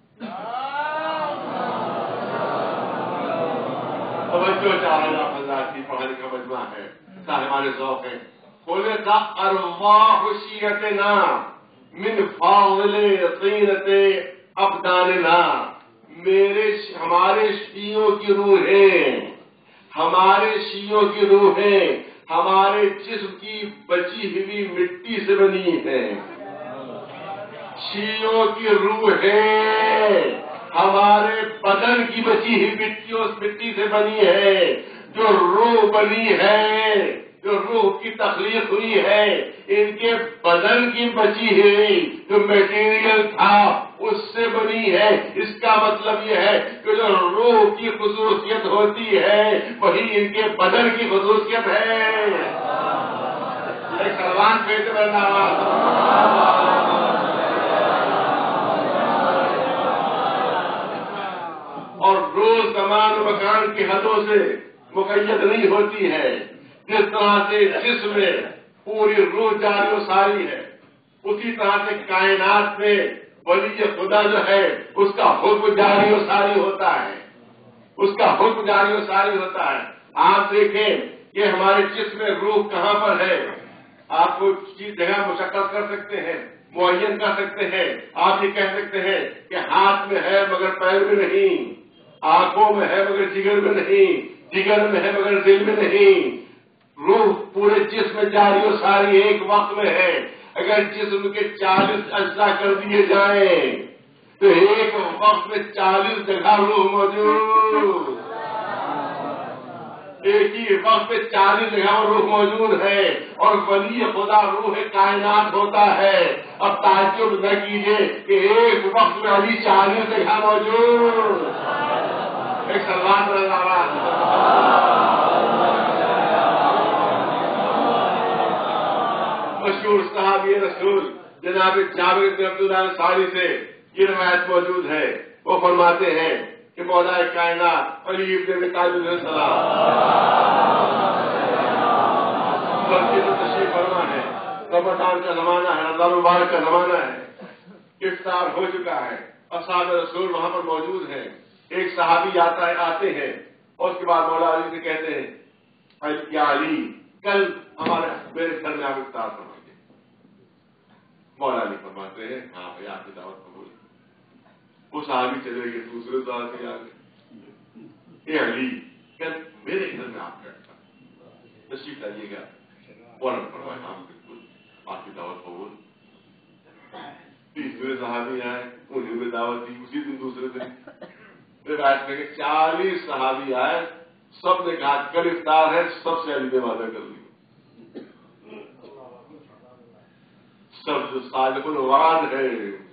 A: توجہ چاہیے حضرات کی, پڑھنے کا مجمع ہے, صاحبان ذوق ہے. خلق ارواح شیعتنا من فاضل طینت ابداننا, میرے ہمارے شیعوں کی روحیں
B: ہمارے شیعوں کی روحیں ہمارے جسم کی بچی ہوئی مٹی سے بنی ہیں. شیعوں کی روحیں ہمارے بدن کی بچی ہوئی مٹی اس مٹی سے بنی ہے. جو روح بنی ہے، جو روح کی تخلیق ہوئی ہے، ان کے بدن کی بچی ہوئی جو میٹیریل تھا اس سے بنی ہے. اس کا مطلب یہ ہے کہ جو روح کی خصوصیت ہوتی ہے وہی ان کے بدن کی خصوصیت ہے. ایک سلمان پیٹ میں نواز اور روز زمان و مکان کی حدوں سے مقید نہیں ہوتی ہے. جس طرح سے جسم میں پوری روح جاری و ساری ہے، اسی طرح سے کائنات میں ولی خدا جو ہے اس کا حکم جاری و ساری ہوتا ہے. اس کا حکم جاری و ساری ہوتا ہے. آپ دیکھیں کہ ہمارے جسم میں روح کہاں پر ہے. آپ کو چیز جگہ مشخص کر سکتے ہیں، معین کر سکتے ہیں. آپ یہ کہہ سکتے ہیں کہ ہاتھ میں ہے مگر پیر میں نہیں، آنکھوں میں ہے مگر جگر میں نہیں، جگر میں ہے مگر دل میں نہیں. روح پورے جسم میں جاری و ساری ایک وقت میں ہے. اگر جسم کے چالیس اجزاء کر دیے جائیں تو ایک وقت میں چالیس جگہ روح موجود، ایک ہی وقت میں چالیس جگہ روح موجود ہے. اور ولی خدا روح کائنات ہوتا ہے. اب تعجب نہ کیجیے کہ ایک وقت میں علی چالیس جگہ موجود. ایک سلمان مشہور صحابی رسول جناب جابر بن عبداللہ انصاری سے یہ روایت موجود ہے. وہ فرماتے ہیں کہ مولا کائنات علی بن ابی طالب علیہ السلام مسجد تشریف فرما ہے. رمضان کا زمانہ ہے، رمضان مبارک کا زمانہ ہے، افطار ہو چکا ہے، اصحاب رسول وہاں پر موجود ہیں. ایک صحابی آتا ہے آتے ہیں اور اس کے بعد مولا علی سے کہتے ہیں یا علی کل ہمارے میرے گھر میں آپ افطار فرمائیے. مولا علی فرماتے ہیں ہاں بھائی آپ کی دعوت قبول. وہ صحابی چلے گئے دوسرے سال سے آگے اے علی کل میرے گھر میں آپ کا تشریف لائیے گا. فوراً فرمائے ہاں بالکل آپ کی دعوت قبول. تیسرے صحابی آئے انہیں بھی دعوت دی اسی دن دوسرے دن. روایت میں کہ چالیس صحابی آئے، سب نے کہا کل افطار ہے، سب سے علی نے وعدہ کر لیا. سب جو صادق الوعد ہے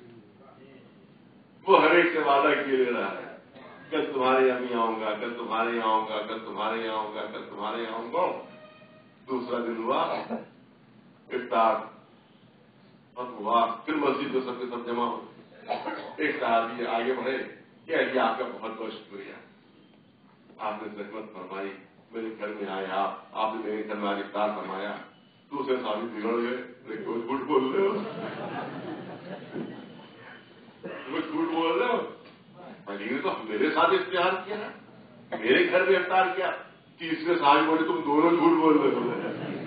B: وہ ہر ایک سے وعدہ کیے لے رہا ہے. کل تمہارے یہاں بھی آؤں گا، کل تمہارے یہاں آؤں گا، کل تمہارے یہاں آؤں گا، کل تمہارے یہاں آؤں گا. دوسرا دن ہوا افطار ہوا، پھر مسجد میں سب کے سب جمع ہو. ایک صحابی آگے بڑھے کہ علی آپ کا بہت بہت شکریہ، آپ نے زحمت فرمائی، میرے گھر میں آئے، آپ آپ نے میرے گھر میں آج افطار فرمایا. دوسرے صحابی بگڑ گئے، جھوٹ بول رہے ہو، تمہیں جھوٹ بول رہے ہو. علی نے تو میرے ساتھ اختیار کیا ہے، میرے گھر میں افطار کیا. تیسرے صحابی بولے تم دونوں جھوٹ بول رہے ہو.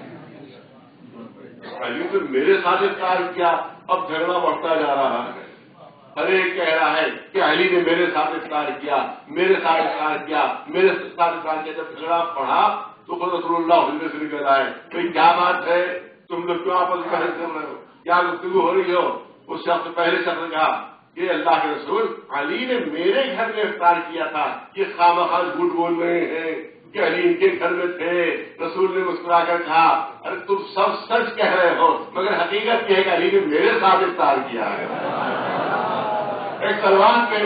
B: علی نے میرے ساتھ افطار کیا. اب جھگڑا بڑھتا جا رہا ہے. ہر ایک کہہ رہا ہے کہ علی نے میرے ساتھ افطار کیا، میرے ساتھ افطار کیا، میرے ساتھ افطار کیا. جب جھگڑا پڑھا تو خود رسول اللہ حجرے سے نکل آئے. بھائی کیا بات ہے، تم لوگ کیوں آپس میں بحث کر رہے ہو، کیا گفتگو ہو رہی ہو. اس شخص پہلے شخص نے کہا کہ اللہ کے رسول علی نے میرے گھر میں افطار کیا تھا، یہ خامخواہ جھوٹ بول رہے ہیں کہ علی ان کے گھر میں تھے. رسول نے مسکرا کر کہا ارے تم سب سچ کہہ رہے ہو، مگر حقیقت یہ ہے کہ علی نے میرے ساتھ افطار کیا ہے. ایک سلمان پہ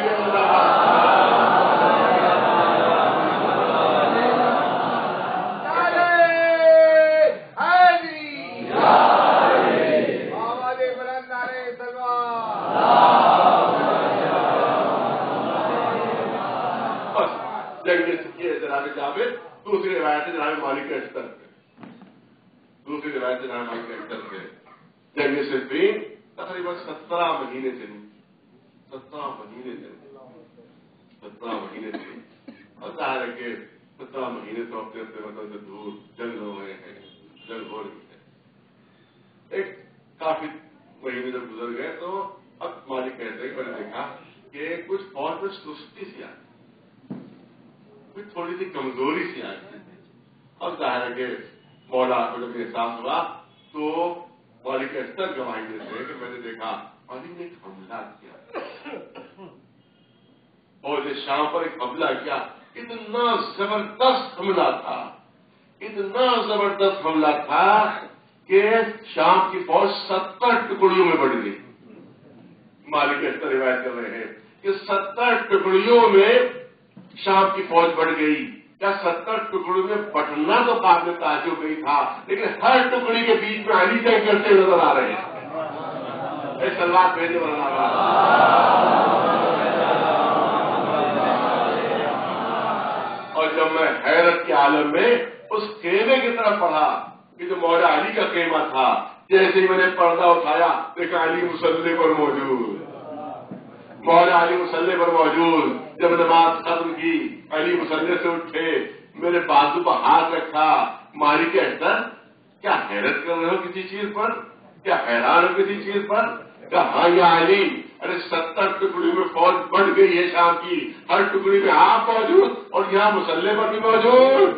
B: جابر. دوسری روایت ہے جناب مالک کے استر پہ، دوسری روایت ہے جناب مالک کے استر پہ جنگ صفین تقریباً سترہ مہینے سے سترہ مہینے سے سترہ مہینے سے اور ظاہر ہے کہ سترہ مہینے سے ہفتے ہفتے مطلب سے دور جنگ ہو رہے ہیں، جنگ ہو رہی ہے. ایک کافی مہینے جب گزر گئے تو اب مالک کہتے ہیں میں نے دیکھا کہ کچھ فوج میں سستی سی آئی، کچھ تھوڑی سی کمزوری سی آئی. اب ظاہر ہے کہ مولا کو جب احساس ہوا تو مالک اشتر گواہی دیتے ہیں کہ میں نے دیکھا مالک نے ایک حملہ کیا اور شام پر ایک حملہ کیا، اتنا زبردست حملہ تھا، اتنا زبردست حملہ تھا کہ شام کی فوج ستر ٹکڑیوں میں بڑھ گئی۔ مالک اشتر روایت کر رہے ہیں کہ ستر ٹکڑیوں میں شام کی فوج بڑھ گئی۔ کیا ستر ٹکڑوں میں بٹنا تو قابل تعجب نہیں تھا، لیکن ہر ٹکڑی کے بیچ میں علی جنگ کرتے نظر آ رہے ہیں۔ ایک سلوات بھیجنے والا اور جب میں حیرت کے عالم میں اس خیمے کی طرف پڑھا کہ جو مولا علی کا خیمہ تھا، جیسے ہی میں نے پردہ اٹھایا دیکھا علی مصلی پر موجود، مولا علی مصلی پر موجود۔ جب نماز ختم کی علی مصلی سے اٹھے، میرے بازو پر ہاتھ رکھا۔ مالک اشتر کیا حیرت کر رہے ہو کسی چیز پر؟ کیا حیران ہو کسی چیز پر؟ کہا یا علی، ارے ستر ٹکڑی میں فوج بڑھ گئی ہے شام کی، ہر ٹکڑی میں آپ موجود اور یہاں مصلی پر بھی موجود۔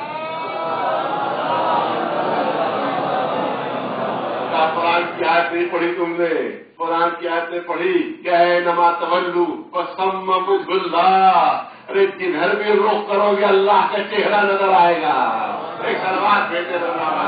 B: قرآن کی آیت نہیں پڑھی تم نے؟ قرآن کی آیت نے پڑھی کہ اے نما تولو فثم وجہ اللہ، ارے جدھر بھی رخ کرو گے اللہ کا چہرہ نظر آئے گا۔ ایک سلوات بھیجتے بنا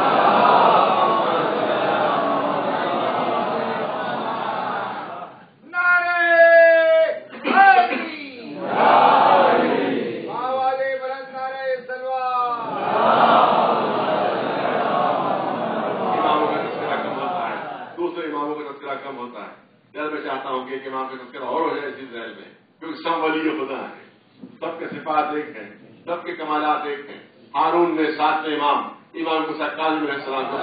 B: امام کا تذکرہ اور ہو جائے اسی ذیل میں، کیونکہ سب ولی خدا ہیں، سب کے صفات ایک ہیں، سب کے کمالات ایک ہیں۔ ہارون نے ساتویں امام امام موسیٰ کاظم علیہ السلام کو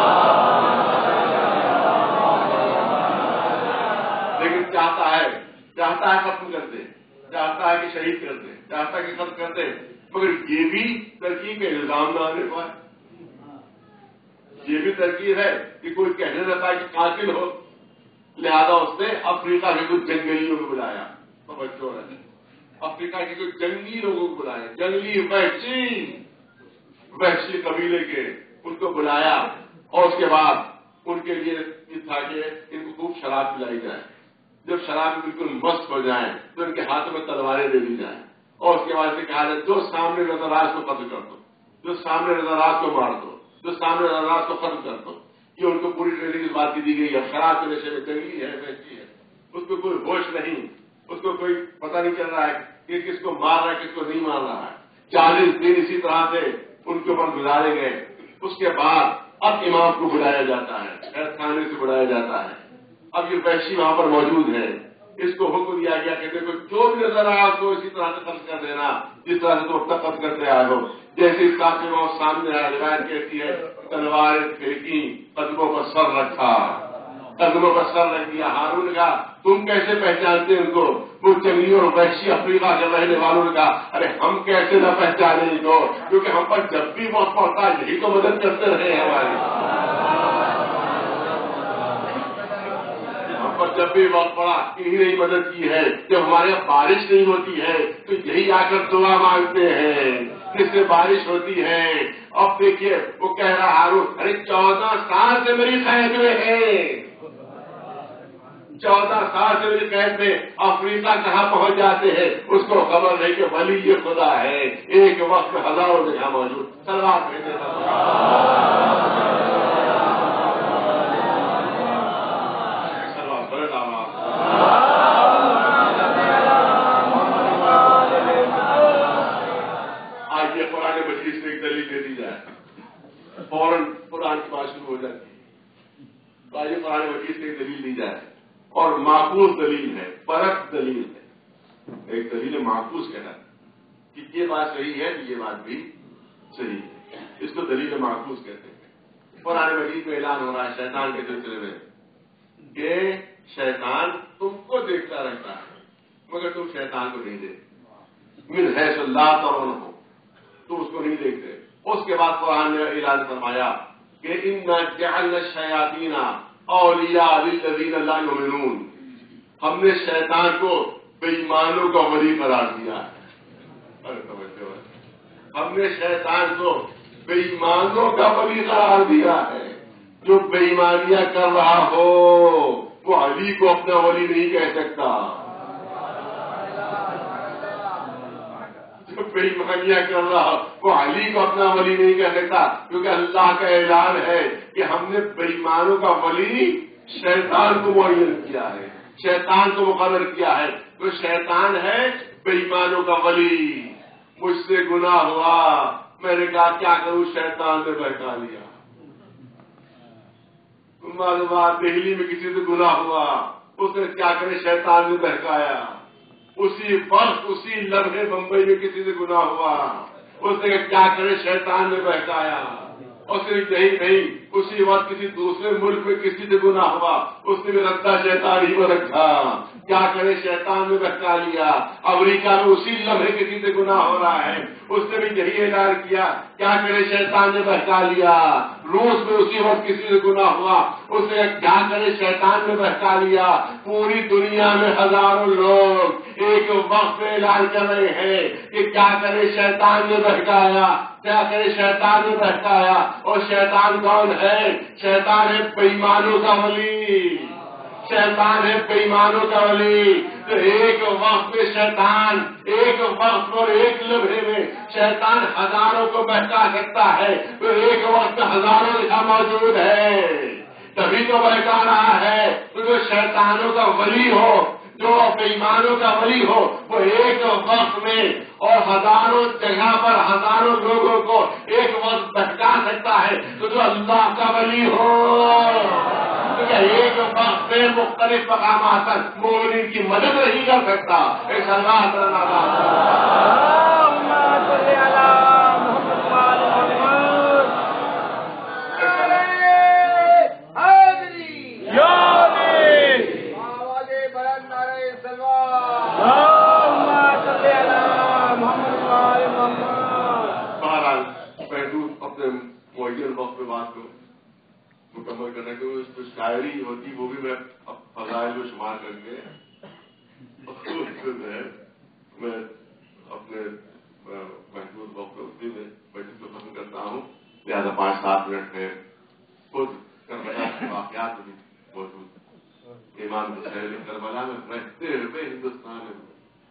B: لیکن چاہتا ہے چاہتا ہے ختم کر دے، چاہتا ہے کہ شہید کر دے، چاہتا ہے کہ ختم کر دے، مگر یہ بھی ترکیب ہے الزام نہ آنے پائے، یہ بھی ترکیب ہے کہ کوئی کہنے لگتا ہے کہ قاتل ہو، لہذا اس نے افریقہ کے کچھ جنگلیوں کو بلایا، توجہ ہے، افریقہ کے کچھ جنگلی لوگوں کو بلایا، جنگلی وحشی وحشی قبیلے کے، ان کو بلایا اور اس کے بعد ان کے لیے یہ تھا کہ ان کو خوب شراب پلائی جائے، جب شراب بالکل مست ہو جائیں تو ان کے ہاتھوں میں تلواریں دے دی جائیں اور اس کے بعد سے کہا جائے جو سامنے نظر آئے اس کو قتل کر دو، جو سامنے نظر آئے کو مار دو، جو سامنے نظر آئے کو ختم کر دو۔ یہ ان کو پوری ٹریننگ اس بات کی دی گئی ہے، شراب کے نشے میں جنگلی ہے، وحشی ہے، اس کو کوئی ہوش نہیں، اس کو کوئی پتہ نہیں چل رہا ہے کہ کس کو مار رہا ہے کس کو نہیں مار رہا ہے۔ چالیس دن اسی طرح سے ان کے اوپر گزارے گئے۔ اس کے بعد اب امام کو بلایا جاتا ہے، خیر خانے سے بلایا جاتا ہے، اب یہ وحشی وہاں پر موجود ہے، اس کو حکم دیا گیا کہ دیکھو جو بھی نظر آیا اس کو اسی طرح سے قتل کر دینا جس طرح سے تم اب تک قتل کرتے آئے ہو۔ جیسے اس کا سامنے آیا، روایت کہتی ہے تلواریں پھینکی، قدموں پر سر رکھا، قدموں پر سر رکھ دیا۔ ہارون نے کہا تم کیسے پہچانتے ان کو؟ وہ جنگلیوں اور وحشی افریقہ کے رہنے والوں نے کہا ارے ہم کیسے نہ پہچانے ان کو، کیونکہ ہم پر جب بھی وقت پڑتا ہے یہی تو مدد کرتے رہے ہیں ہماری، ہم پر جب بھی وقت پڑا یہی نہیں مدد کی ہے، جب ہمارے یہاں بارش نہیں ہوتی ہے تو یہی آ کر دعا مانگتے ہیں، جس سے بارش ہوتی ہے۔ اب دیکھیے وہ کہہ رہا ہارون ارے چودہ سال سے میری قید میں ہے، چودہ سال سے میری قید میں، افریقہ کہاں پہنچ جاتے ہیں اس کو خبر نہیں کہ ولی یہ خدا ہے، ایک وقت میں ہزاروں جگہ موجود۔ سلوات بھیجے مجلس میں ایک دلیل دے دی جائے، فوراً قرآن کی بات شروع ہو جاتی ہے، باقی قرآن مجلس میں ایک دلیل دی جائے اور معقوس دلیل ہے، پرکھ دلیل ہے، ایک دلیل معقوس کہنا کہ یہ بات صحیح ہے تو یہ بات بھی صحیح ہے، اس کو دلیل معقوس کہتے ہیں۔ قرآن مجید میں اعلان ہو رہا ہے شیطان کے سلسلے میں کہ شیطان تم کو دیکھتا رہتا ہے مگر تم شیطان کو نہیں دیکھتے، من حیث لا ترونہ تو اس کو نہیں دیکھتے۔ اس کے بعد قرآن نے اعلان فرمایا کہ انا جعلنا الشیاطین اولیاء للذین لا یؤمنون، ہم نے شیطان کو بے ایمانوں کا ولی قرار دیا ہے۔ ہم نے شیطان کو بے ایمانوں کا ولی قرار دیا ہے. جو بے ایمانیاں کر رہا ہو وہ علی کو اپنا ولی نہیں کہہ سکتا. جو بے ایمانیاں کر رہا وہ علی کو اپنا ولی نہیں کہہ سکتا، کیونکہ اللہ کا اعلان ہے کہ ہم نے بے ایمانوں کا ولی شیطان کو معین کیا ہے، شیطان کو مقرر کیا ہے. تو شیطان ہے بے ایمانوں کا ولی. مجھ سے گناہ ہوا، میں نے کہا کیا کروں، شیطان نے بہکا لیا. معلومات دہلی میں کسی سے گناہ ہوا، اس نے کیا کرے، شیطان نے بہکایا. اسی وقت اسی لمحے بمبئی میں کسی سے گناہ ہوا، اس نے کیا کرے، شیطان نے بہکایا. اور صرف یہی نہیں، اسی وقت کسی دوسرے ملک میں کسی سے گناہ ہوا، اس نے بھی رکھا شیطان ہی میں رکھا. کیا کرے، شیطان نے بہکا لیا. امریکہ میں اسی لمحے کسی سے گناہ ہو رہا ہے، اس نے بھی یہی اعلان کیا، کیا کرے، شیطان نے بہکا لیا. روس میں اسی وقت کسی سے گناہ ہوا، اس نے کیا کرے، شیطان نے بہکا لیا. پوری دنیا میں ہزاروں لوگ ایک وقت میں اعلان کر رہے ہیں کہ کیا کرے، شیطان نے بہکایا، کیا کرے، شیطان نے بہکایا. اور شیطان کون ہے؟ شیطان ہے بے ایمانوں کا ولی. شیطان ہے بے ایمانوں کا ولی. تو ایک وقت میں شیطان، ایک وقت اور ایک لمحے میں شیطان ہزاروں کو بہکا سکتا ہے. تو ایک وقت ہزاروں یہاں موجود ہے، تبھی تو بہکا رہا ہے. تو جو شیطانوں کا ولی ہو، جو بے ایمانوں کا ولی ہو، وہ ایک وقت میں اور ہزاروں جگہ پر ہزاروں لوگوں کو ایک وقت بہکا سکتا ہے. تو جو اللہ کا ولی ہو ایک وقت میں مختلف مقامات پر مومنین کی مدد نہیں کر سکتا. ایک اللہ بہرحال محدود اپنے معین وقت پہ بات کو مکمل کرنے کے جو شاعری ہوتی وہ بھی میں فضائل و شمار کر کے میں اپنے محدود وقت اسی میں بجٹ کو ختم کرتا ہوں. لہٰذا پانچ سات منٹ میں خود کربلا کے واقعات بھی موجود. امام حسین کربلا میں رہتے ہوئے ہندوستان میں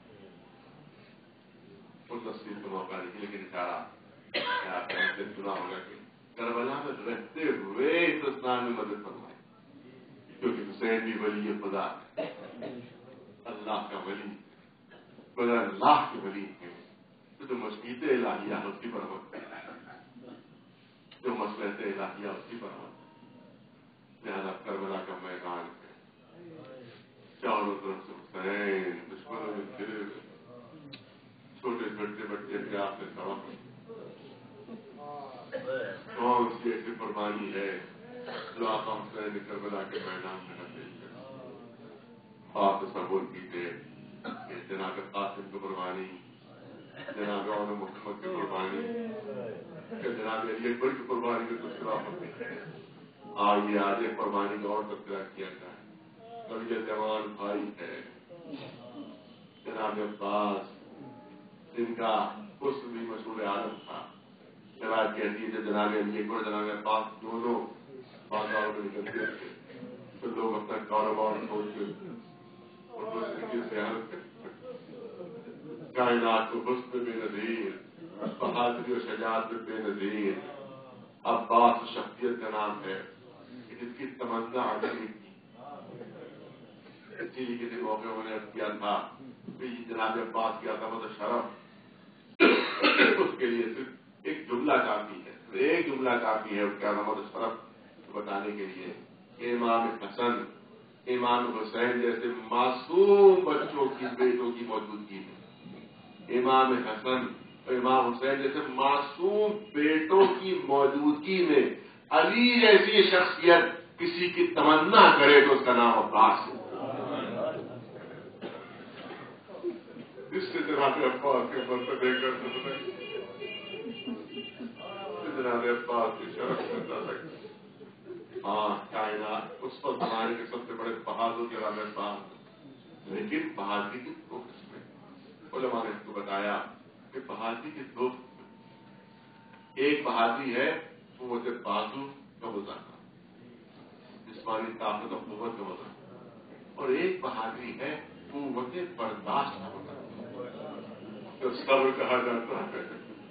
B: خود تصویر کا موقع نہیں، لیکن اشارہ آپ نے سنا ہوگا کہ کربلا میں رہتے ہوئے ہندوستان میں مدد فرمائی، کیونکہ حسین بھی ولی خدا، اللہ کا ولی، بغیر اللہ کے ولی ہے. تو جو مشیت الہیہ ہے اس کی برمت، جو مصلحت الہیہ اس کی برمت. لہٰذا کربلا کا میدان ہے، چاروں طرف سے حسین دشمنوں میں گرے ہوئے، چھوٹے چھوٹے بچے کے آپ نے سڑک کون سی ایسی قربانی ہے جو آقا حسین نے کربلا کے میدان میں نہ پیش کر. آپ تصور کیجیے کہ جناب قاسم کی قربانی، جناب عمر محمد کی قربانی، کہ جناب علی اکبر کی قربانی میں کچھ خلافت نہیں ہے. آئیے آج ایک قربانی کا اور تذکرہ کیا جائے. اور یہ جوان بھائی ہے جناب عباس، جن کا حسن بھی مشہور عالم تھا. جناب کہتی ہے کہ جناب علی اکبر جناب عباس دونوں بازاروں میں نکلتے تھے تو لوگ اپنا کاروبار چھوڑ کے اور دوسرے کی زیارت کرتے. کائنات کو حسن بے نظیر، بہادری و شجاعت میں بے نظیر. عباس شخصیت کا نام ہے جس کی تمنا علی کی. اسی لیے کسی موقع انہوں نے کیا تھا کہ جناب عباس کی عظمت و شرف اس کے لیے صرف ایک جملہ کافی ہے، ایک جملہ کافی ہے اس کے عظمت و شرف بتانے کے لیے کہ امام حسن، امام حسین جیسے معصوم بچوں کی بیٹوں کی موجودگی میں، امام حسن اور امام حسین جیسے معصوم بیٹوں کی موجودگی میں علی جیسی شخصیت کسی کی تمنا کرے تو اس کا نام عباس ہے. اس سے جناب عباس کے مرتبے کر سکتے جناب عباس کی شرف کرتا سکتے. ہاں کائنات اس پر زمانے کے سب سے بڑے بہادر جناب عباس، لیکن بہادری کی دو قسمیں علماء نے اس کو بتایا کہ بہادری کی دو قسمیں. ایک بہادری ہے قوت بازو کا مظاہرہ، جسمانی طاقت اور قوت کا مظاہرہ، اور ایک بہادری ہے قوت برداشت کا مظاہرہ جو صبر کہا جاتا ہے،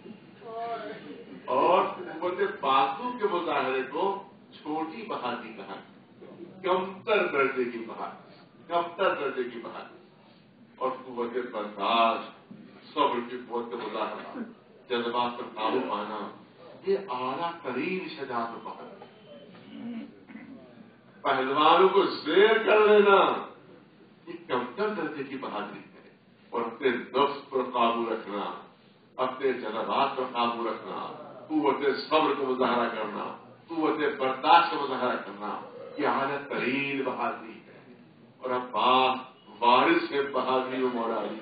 B: اور قوت بازو کے مظاہرے کو چھوٹی بہادری کہا جاتا ہے، کمتر درجے کی بہادری، کمتر درجے کی بہادری، اور قوت برداشت صبر کی قوت کا مظاہرہ، جذبات پر قابو پانا، یہ اعلیٰ ترین شجاعت و بہادری، پہلوانوں کو زیر کر لینا یہ کمتر درجے کی بہادری ہے، اور اپنے نفس پر قابو رکھنا، اپنے جذبات پر قابو رکھنا، قوت صبر کا مظاہرہ کرنا، قوت برداشت کا مظاہرہ کرنا، یہ اعلیٰ ترین بہادری ہے۔ اور اب بات وارث ہے بہادری و مولا علی،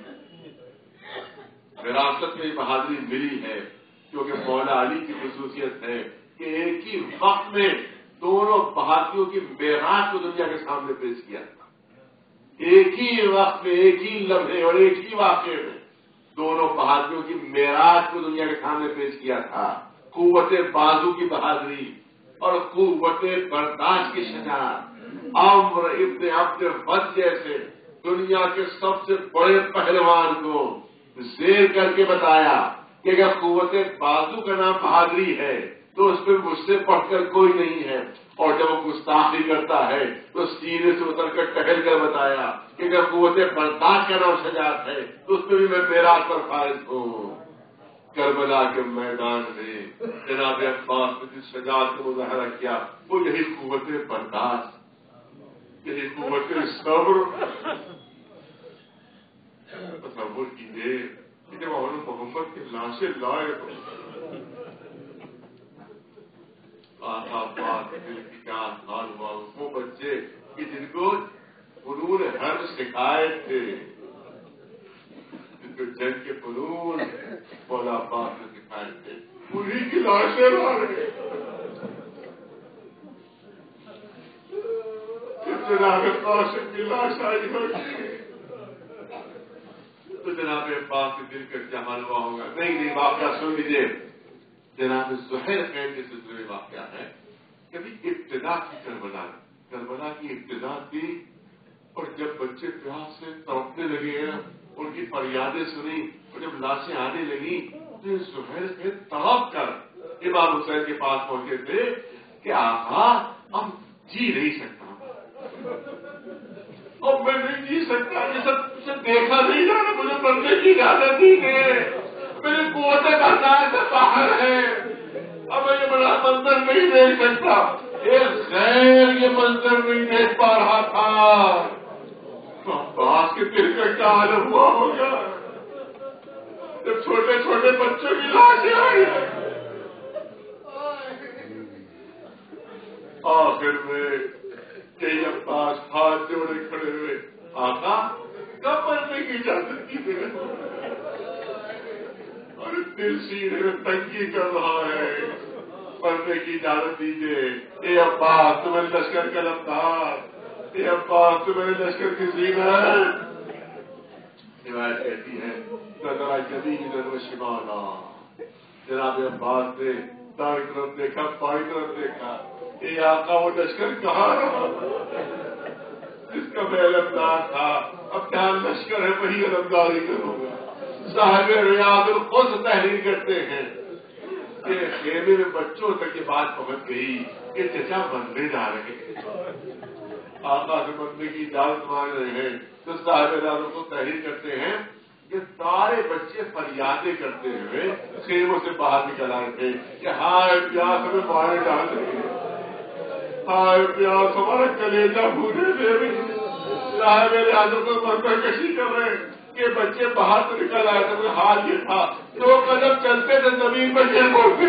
B: وراثت میں بہادری ملی ہے، کیونکہ مولا علی کی خصوصیت ہے کہ ایک ہی وقت میں دونوں بہادریوں کی معراج کو دنیا کے سامنے پیش کیا تھا، ایک ہی وقت میں، ایک ہی لمحے اور ایک ہی واقعے میں دونوں بہادریوں کی معراج کو دنیا کے سامنے پیش کیا تھا، قوت بازو کی بہادری اور قوت برداشت کی شجاعت۔ عمرو ابن عبد ود جیسے دنیا کے سب سے بڑے پہلوان کو زیر کر کے بتایا کہ اگر قوت بازو کا نام بہادری ہے تو اس پہ مجھ سے پڑھ کر کوئی نہیں ہے، اور جب وہ گستاخی کرتا ہے تو سینے سے اتر کر ٹہل کر بتایا کہ اگر قوت برداشت کا نام شجاعت ہے تو اس پہ بھی میں معراج پر فائز ہوں۔ کربلا کے میدان میں جناب عباس نے جس شجاعت کا مظاہرہ کیا وہ یہی قوت برداشت، یہی قوت صبر۔ تصور کیجیے کہ جب حضرت محمد کی لاشیں لائے تو آقا پاک دل کی کیا حال ہوا، وہ بچے کہ جن کو فنون حرب سکھائے تھے، جن کو جنگ کے فنون مولا پاک نے سکھائے تھے، انہیں کی لاشیں لا رہے۔ جناب قاسم کی لاش آئی ہوگی تو جناب عباس کے دل کا کیا حال ہوا ہوگا۔ نہیں نہیں واقعہ سن لیجیے، جناب زہیر خیر کے سلسلے میں واقعہ ہے، کبھی ابتدا کی کربلا کربلا کی ابتدا تھی، اور جب بچے پیاس سے تڑپنے لگے ہیں، ان کی فریادیں سنی اور جب لاشیں آنے لگی تو زہیر خیر تڑپ کر امام حسین کے پاس پہنچے تھے کہ آقا اب جی نہیں سکتا، اب میں نہیں جی سکتا، یہ سب دیکھا نہیں جا رہا، مجھے مرنے کی اجازت نہیں ہے، میری قوت برداشت سے باہر ہے، اب میں یہ بڑا منظر نہیں دیکھ سکتا۔ ایک غیر یہ منظر نہیں دیکھ پا رہا تھا تو عباس کے دل کا کیا عالم ہوا ہوگا جب چھوٹے چھوٹے بچوں کی لاشیں آئی ہیں۔ آخر میں کئی عباس ہاتھ جوڑے کھڑے ہوئے، آقا کب مرنے کی اجازت کی دے، اور دل سینے میں تنگی کر رہا ہے، مرنے کی اجازت دیجیے۔ اے عباس تمہیں لشکر کا لمدار، اے عباس تمہیں لشکر کی زینت۔ روایت کہتی ہے ذرا جدید و شمالا، جناب عباس نے دائیں طرف دیکھا، بائیں طرف دیکھا، اے آقا وہ لشکر کہاں رہا جس کا میں علمدار تھا، اب جہاں لشکر ہے وہی علمداری کروں گا۔ صاحب ریاض القدس تحریر کرتے ہیں کہ خیمے میں بچوں تک یہ بات پہنچ گئی کہ چچا بننے جا رہے ہیں، آقا سے بننے کی اجازت مانگ رہے ہیں، تو صاحب ریاض القدس تحریر کرتے ہیں کہ سارے بچے فریادیں کرتے ہوئے خیموں سے باہر نکل آئے تھے کہ ہائے پیاس ہمیں مارے ڈال رہی ہے، ہائے پیاس ہمارا کلیجہ بھونے دے رہی ہے، صاحب ریاض القدس مرکز کشی کر رہے ہیں کہ بچے باہر سے نکل آئے تھے، حال یہ تھا دو قدم چلتے تھے زمین پر گر پڑتے۔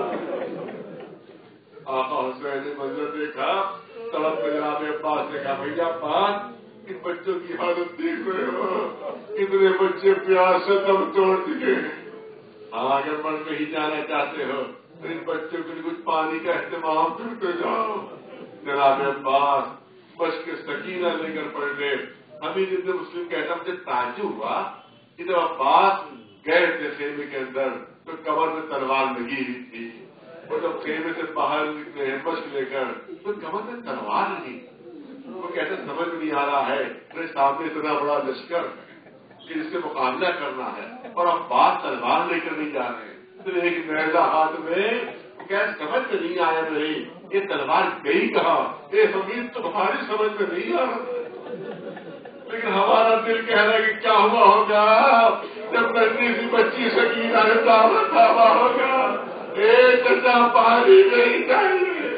B: آقا حسین نے منظر دیکھا، تڑپ کے جناب عباس نے کہا بھیا عباس ان بچوں کی حالت دیکھ رہے ہو، کتنے بچے پیاس سے دم توڑ چکے ہیں، اگر من نہیں جانا چاہتے ہو تو ان بچوں کے لیے کچھ پانی کا اہتمام کرتے جاؤ۔ جناب عباس مشق سکینہ لے کر پڑ گئے۔ حمید ابن مسلم کہتا مجھے تعجب ہوا کہ جب عباس گئے تھے خیمے کے اندر تو کمر میں تلوار لگی ہوئی تھی. وہ جب خیمے سے باہر نکلے ہیں مشق لے کر تو کمر میں تلوار لگی. وہ کہتے سمجھ نہیں آ رہا ہے میرے سامنے اتنا بڑا لشکر کہ اس سے مقابلہ کرنا ہے اور اب بات تلوار لے کر نہیں جا رہے ہیں. پھر ایک نیزہ ہاتھ میں کیا سمجھ میں نہیں آیا میری یہ تلوار گئی کہاں؟ یہ حمید تمہاری سمجھ میں نہیں آ رہا. لیکن ہمارا دل کہہ رہا ہے کہ کیا ہوا ہوگا جب ننھی سی بچی سکینہ نے دعوت دعویٰ ہوگا اے چچا پانی نہیں چاہیے.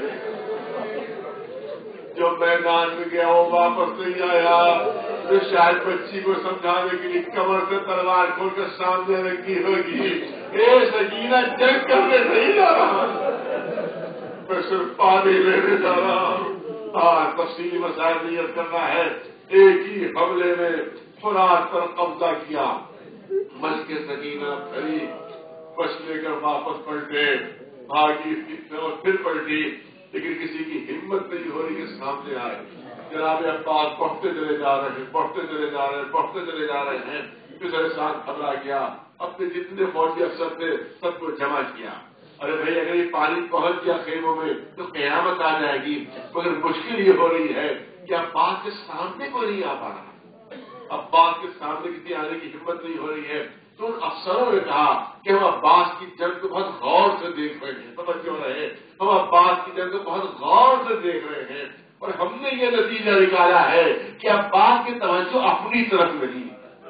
B: جو میدان میں گیا وہ واپس نہیں آیا تو شاید بچی کو سمجھانے کے لیے کمر سے تلوار کھول کر سامنے رکھی ہوگی. اے سکینہ جنگ کرنے نہیں جا رہا میں صرف پانی لینے جا رہا ہوں. آج تفصیلی مسائل نیت کرنا ہے. ایک ہی حملے میں فرات پر قبضہ کیا. مشق سکینہ کھڑی بچ لے کر واپس پلٹے بھاگی اور پھر پلٹی لیکن کسی کی ہمت نہیں ہو رہی کہ سامنے آئے. جناب عباس بڑھتے چلے جا رہے ہیں بڑھتے چلے جا رہے ہیں بڑھتے چلے جا رہے ہیں. پھر ساتھ خبرہ کیا اپنے جتنے فوجی افسر تھے سب کو جمع کیا. ارے بھائی اگر یہ پانی پہنچ گیا خیموں میں تو قیامت آ جائے گی. مگر مشکل یہ ہو رہی ہے کہ عباس کے سامنے کو نہیں آ پا رہا. عباس کے سامنے کسی آنے کی ہمت نہیں ہو رہی ہے. تو ان افسروں نے کہا کہ ہم عباس کی جنگ کو بہت غور سے دیکھ رہے ہیں. توجہ رہے ہم عباس کی جنگ کو بہت غور سے دیکھ رہے ہیں اور ہم نے یہ نتیجہ نکالا ہے کہ عباس کی توجہ اپنی طرف نہیں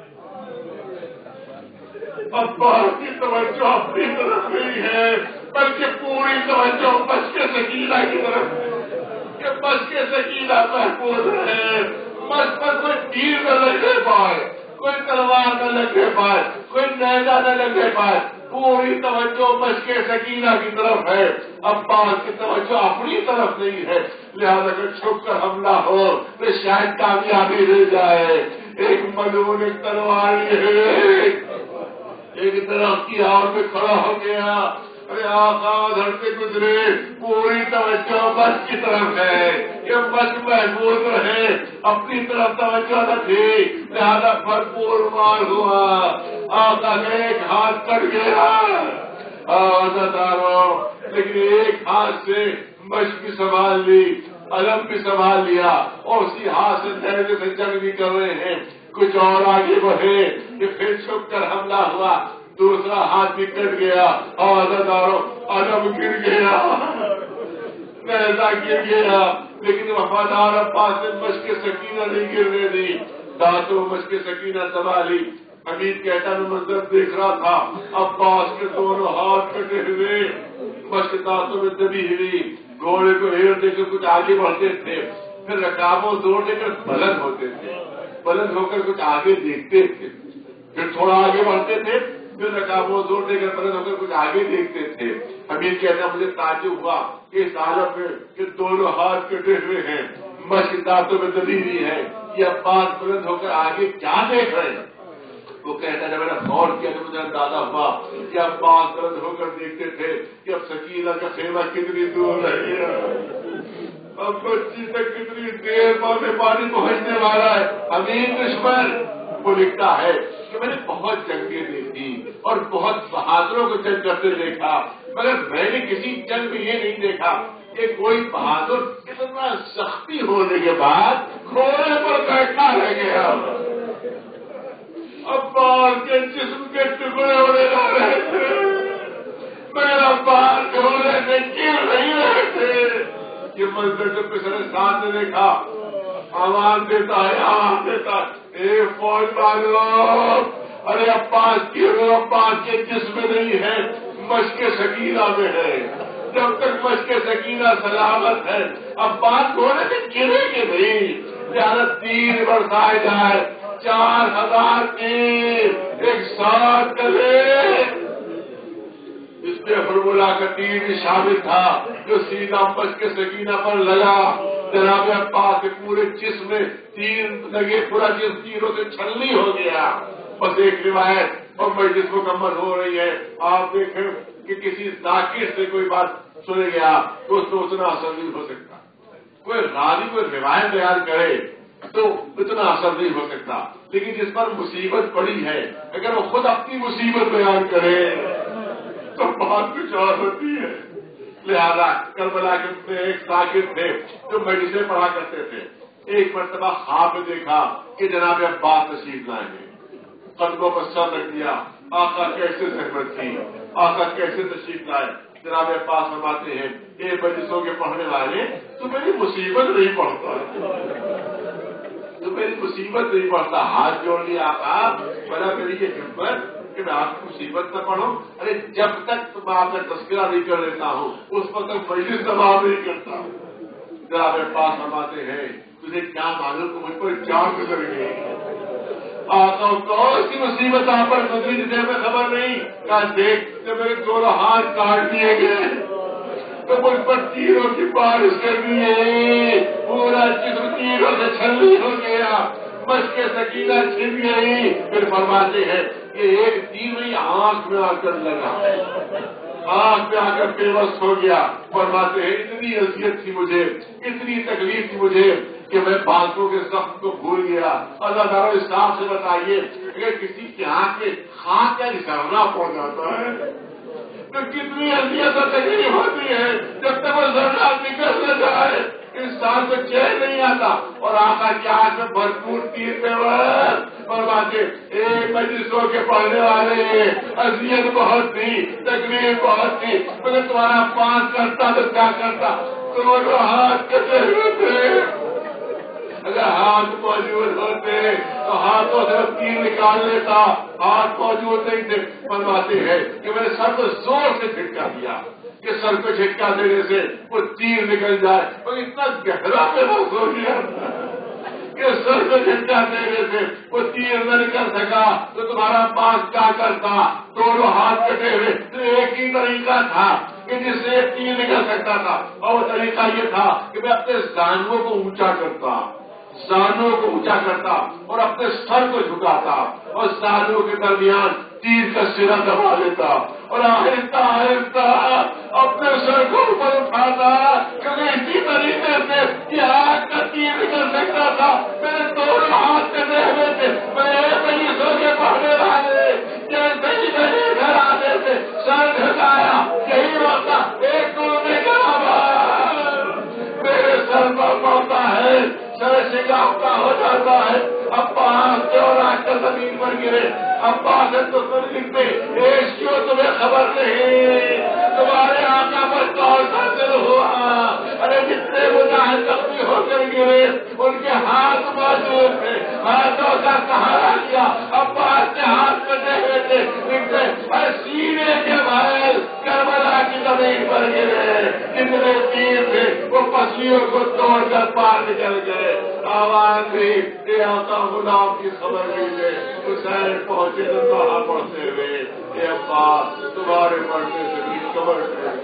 B: عباس کی توجہ اپنی طرف نہیں ہے بلکہ پوری توجہ بچ کے سکینہ کی طرف ہے کہ بچ کے سکینہ محفوظ ہے. بس پر کوئی تیر نہ لگنے پائے کوئی تلوار نہ لگنے پائے کوئی نیزہ نہ لگنے پائے. پوری توجہ بچ کے سکینہ کی طرف ہے. عباس کی توجہ اپنی طرف نہیں ہے. لہذا اگر چھپ کر حملہ ہو تو شاید کامیابی مل جائے. ایک ملعون ایک تلوار ایک درخت کی آڑ میں کھڑا ہو گیا. ارے آقا دھڑتے گزرے پوری توجہ بس کی طرف ہے کہ بس محفوظ رہے اپنی طرف توجہ نہ تھی. لہذا بھرپور مار ہوا. آقا کا ایک ہاتھ کٹ گیا آزاداروں لیکن ایک ہاتھ سے مشق بھی سنبھال لی علم بھی سنبھال لیا اور اسی ہاتھ سے نیزے سے جنگ بھی کر رہے ہیں. کچھ اور آگے بڑھے کہ پھر چھپ کر حملہ ہوا. دوسرا ہاتھ بھی کٹ گیا آزاداروں علم گر گیا نیزہ گر گیا لیکن وفادار عباس نے مشق سکینہ نہیں گرنے دی. دانتوں مشق سکینہ سنبھالی. حمید کہتا میں منظر دیکھ رہا تھا عباس کے دونوں ہاتھ کٹے ہوئے مشق دانتوں میں دبی ہوئی. گھوڑے کو ہیر دے کر کچھ آگے بڑھتے تھے پھر رکابوں زور دے کر بلند ہوتے تھے. بلند ہو کر کچھ آگے دیکھتے تھے پھر تھوڑا آگے بڑھتے تھے پھر رکابوں زور دے کر بلند ہو کر کچھ آگے دیکھتے تھے. حمید کہتا مجھے تعجب ہوا کہ اس حالت میں کہ دونوں ہاتھ کٹے ہوئے ہیں مشق دانتوں میں دبی ہوئی ہے یہ عباس بلند ہو کر آگے کیا دیکھ رہے ہیں. وہ کہتا ہے جب میں نے غور کیا تو مجھے اندازہ ہوا کہ عباس بلند ہو کر دیکھتے تھے کہ اب سکینہ کا خیمہ کتنی دور ہے اب بچی تک کتنی دیر میں پانی پہنچنے والا ہے. امین دشمن وہ لکھتا ہے کہ میں نے بہت جنگیں دیکھی اور بہت بہادروں کو جنگ کرتے دیکھا مگر میں نے کسی جنگ میں یہ نہیں دیکھا کہ کوئی بہادر اتنا سختی ہونے کے بعد گھوڑے پر بیٹھا رہ گیا. عباس کے جسم کے ٹکڑے ہونے لگ رہے تھے میرا عباس گھوڑے سے گر نہیں رہے تھے. یہ منظر جب کسی نے سامنے دیکھا آواز دیتا ہے آواز دیتا ہے اے فوج والوں ارے عباس کی روح عباس کے جسم میں نہیں ہے مشق سکینہ میں ہے. جب تک مشق سکینہ سلامت ہے عباس گھوڑے سے گرے گے نہیں. زیادہ تیر برسائے جائے چار ہزار تیر ایک ساتھ چلے. اس میں فرمولا کا تیر بھی شامل تھا جو سیدھا مشق سکینہ پر لگا. جناب عباس کے پورے جسم میں تیر لگے پورا جسم تیروں سے چھلنی ہو گیا. بس ایک روایت اور مجلس مکمل ہو رہی ہے. آپ دیکھیں کہ کسی ذاکر سے کوئی بات سنے گیا تو اس کو اتنا اثر نہیں ہو سکتا. کوئی راوی کوئی روایت بیان کرے تو اتنا اثر نہیں ہو سکتا لیکن جس پر مصیبت پڑی ہے اگر وہ خود اپنی مصیبت بیان کرے تو بات کچھ اور ہوتی ہے. لہذا کربلا کے ایک شاگرد تھے جو میڈیسن پڑھا کرتے تھے. ایک مرتبہ خواب میں دیکھا کہ جناب عباس تشریف لائے ہیں. قدموں پر سر رکھ دیا. آقا کیسے زحمت تھی, آقا کیسے تشریف لائے. جناب عباس فرماتے ہیں ایک مجلسوں کے پڑھنے والے تو میری مصیبت نہیں پڑھتا, تو میری مصیبت نہیں پڑھتا. ہاتھ جوڑ لیا آقا, بنا میری یہ ہمت کہ میں آپ کی مصیبت نہ پڑھوں. ارے جب تک تم آپ کا تذکرہ نہیں کر لیتا ہوں اس وقت مجلس تمام نہیں کرتا ہوں. جناب عباس فرماتے ہیں تجھے کیا معلوم کہ مجھ پر جان گزر گئی. آقا کون سی مصیبت آپ پر گزری جسے ہمیں خبر نہیں. کہا دیکھ جب میرے دونوں ہاتھ کاٹ دیے گئے تو مجھ پر تیروں کی بارش کر دی ہے. پورا جسم تیروں سے چھلنی ہو گیا, مشق سکینہ چھن گئی. پھر فرماتے ہیں کہ ایک تیر ہی آنکھ میں آ کر لگا, آنکھ میں آ کر بے بس ہو گیا. فرماتے ہیں اتنی اذیت تھی مجھے, اتنی تکلیف تھی مجھے کہ میں بازو کے سخت کو بھول گیا. اللہ تعالیٰ اس حساب سے بتائیے اگر کسی کے ہاتھ میں خاک کا نشانہ پڑ جاتا ہے تو کتنی اذیت اور تکلیف ہوتی ہے. جب تک وہ ذرہ نکل نہ جائے انسان کو چین نہیں آتا. اور آقا کی آنکھ میں بھرپور تیر پہ فرماتے ایک مجلسوں کے پڑھنے والے اذیت بہت تھی, تکلیف بہت تھی, مگر تمہارا پانچ کرتا تو کیا کرتا, دونوں ہاتھ کٹے ہوئے تھے. اگر ہاتھ موجود ہوتے تو ہاتھوں سے تیر نکال لیتا, ہاتھ موجود نہیں تھے. فرماتے ہیں کہ میں نے سر کو زور سے جھٹکا دیا کہ سر پہ جھٹکا دینے سے وہ تیر نکل جائے, اور اتنا گہرا محسوس ہو گیا کہ سر پہ جھٹکا دینے سے وہ تیر نہ نکل سکا تو تمہارا پاس کیا کرتا. دونوں ہاتھ کٹے ہوئے تو ایک ہی طریقہ تھا کہ جس سے تیر نکل سکتا تھا, اور وہ طریقہ یہ تھا کہ میں اپنے زانوں کو اونچا کرتا, زانوں کو اونچا کرتا اور اپنے سر کو جھکاتا اور زانوں کے درمیان تیر کا سرا دبا لیتا اور آہستہ آہستہ اپنے سر کو اوپر اٹھاتا, کیونکہ اسی طریقے سے یہ آگ کا تیر نکل سکتا تھا. میرے دونوں ہاتھ کٹے ہوئے تھے. میں سو کے پڑھنے والے جیسے ہی میرے گھر آنے سے سر جھکایا یہی ہوتا ایک کونے کا آواز میرے سر پر پڑتا ہے, سر شگافتہ ہو جاتا ہے. ابا سے اور آ کر زمین پر گرے. ابا سے تو سن لکھتے ایشیو تمہیں خبر نہیں تمہارے آقا پر کون سا دل ہوا. ارے جتنے مجاہد زخمی ہو کر گرے ان کے ہاتھ موجود تھے, ہاتھوں کا سہارا لیا. ابا سے ہاتھ کٹے ہوئے تھے, لکھتے اور سینے کے بھائی کربلا کی زمین پر گرے. جتنے تیر تھے وہ پسلیوں کو توڑ کر پار نکل گئے. آواز بھی یہ آقا غلام کی خبر لیجیے. حسین پہنچے تو کہا پڑھتے ہوئے اے ابا تمہارے پڑھنے سے بھی خبر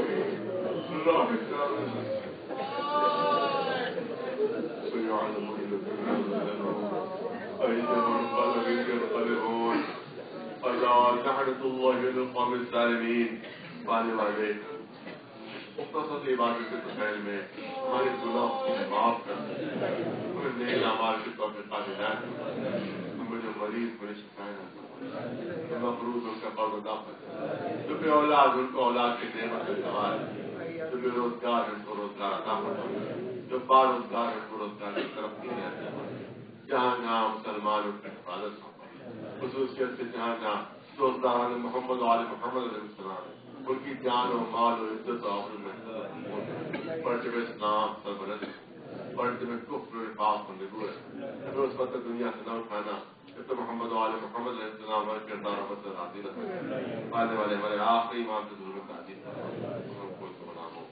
B: پانے والے مختصر عبادت کے مسائل میں ہمارے گناہ کو معاف کر دیں, ہمیں نیک اعمال کے طور پہ ہدایت کریں. ہمیں جو مریض بڑے شکایت مفروض ان کا قرض ادا کریں, جو بے اولاد ان کو اولاد کے نعمت سے سوال, جو بے روزگار ان کو روزگار عطا فرمائے, جو با روزگار ان کو روزگار کی طرف نہیں رہتے. جہاں جہاں مسلمان ان کی حفاظت ہو, خصوصیت سے جہاں جہاں دوستداران محمد و آل محمد علیہ السلام ان کی جان و مال و عزت و عمر میں پرچم اسلام سربلند, پرچم کفر و نفاق و نبوت ہمیں اس وقت دنیا سے نہ اٹھانا جب تو محمد و آل محمد علیہ السلام ہمارے کردار و بدل راضی رکھیں. آنے والے ہمارے آخری امام سے ضرورت راضی ہم کو بنا ہو.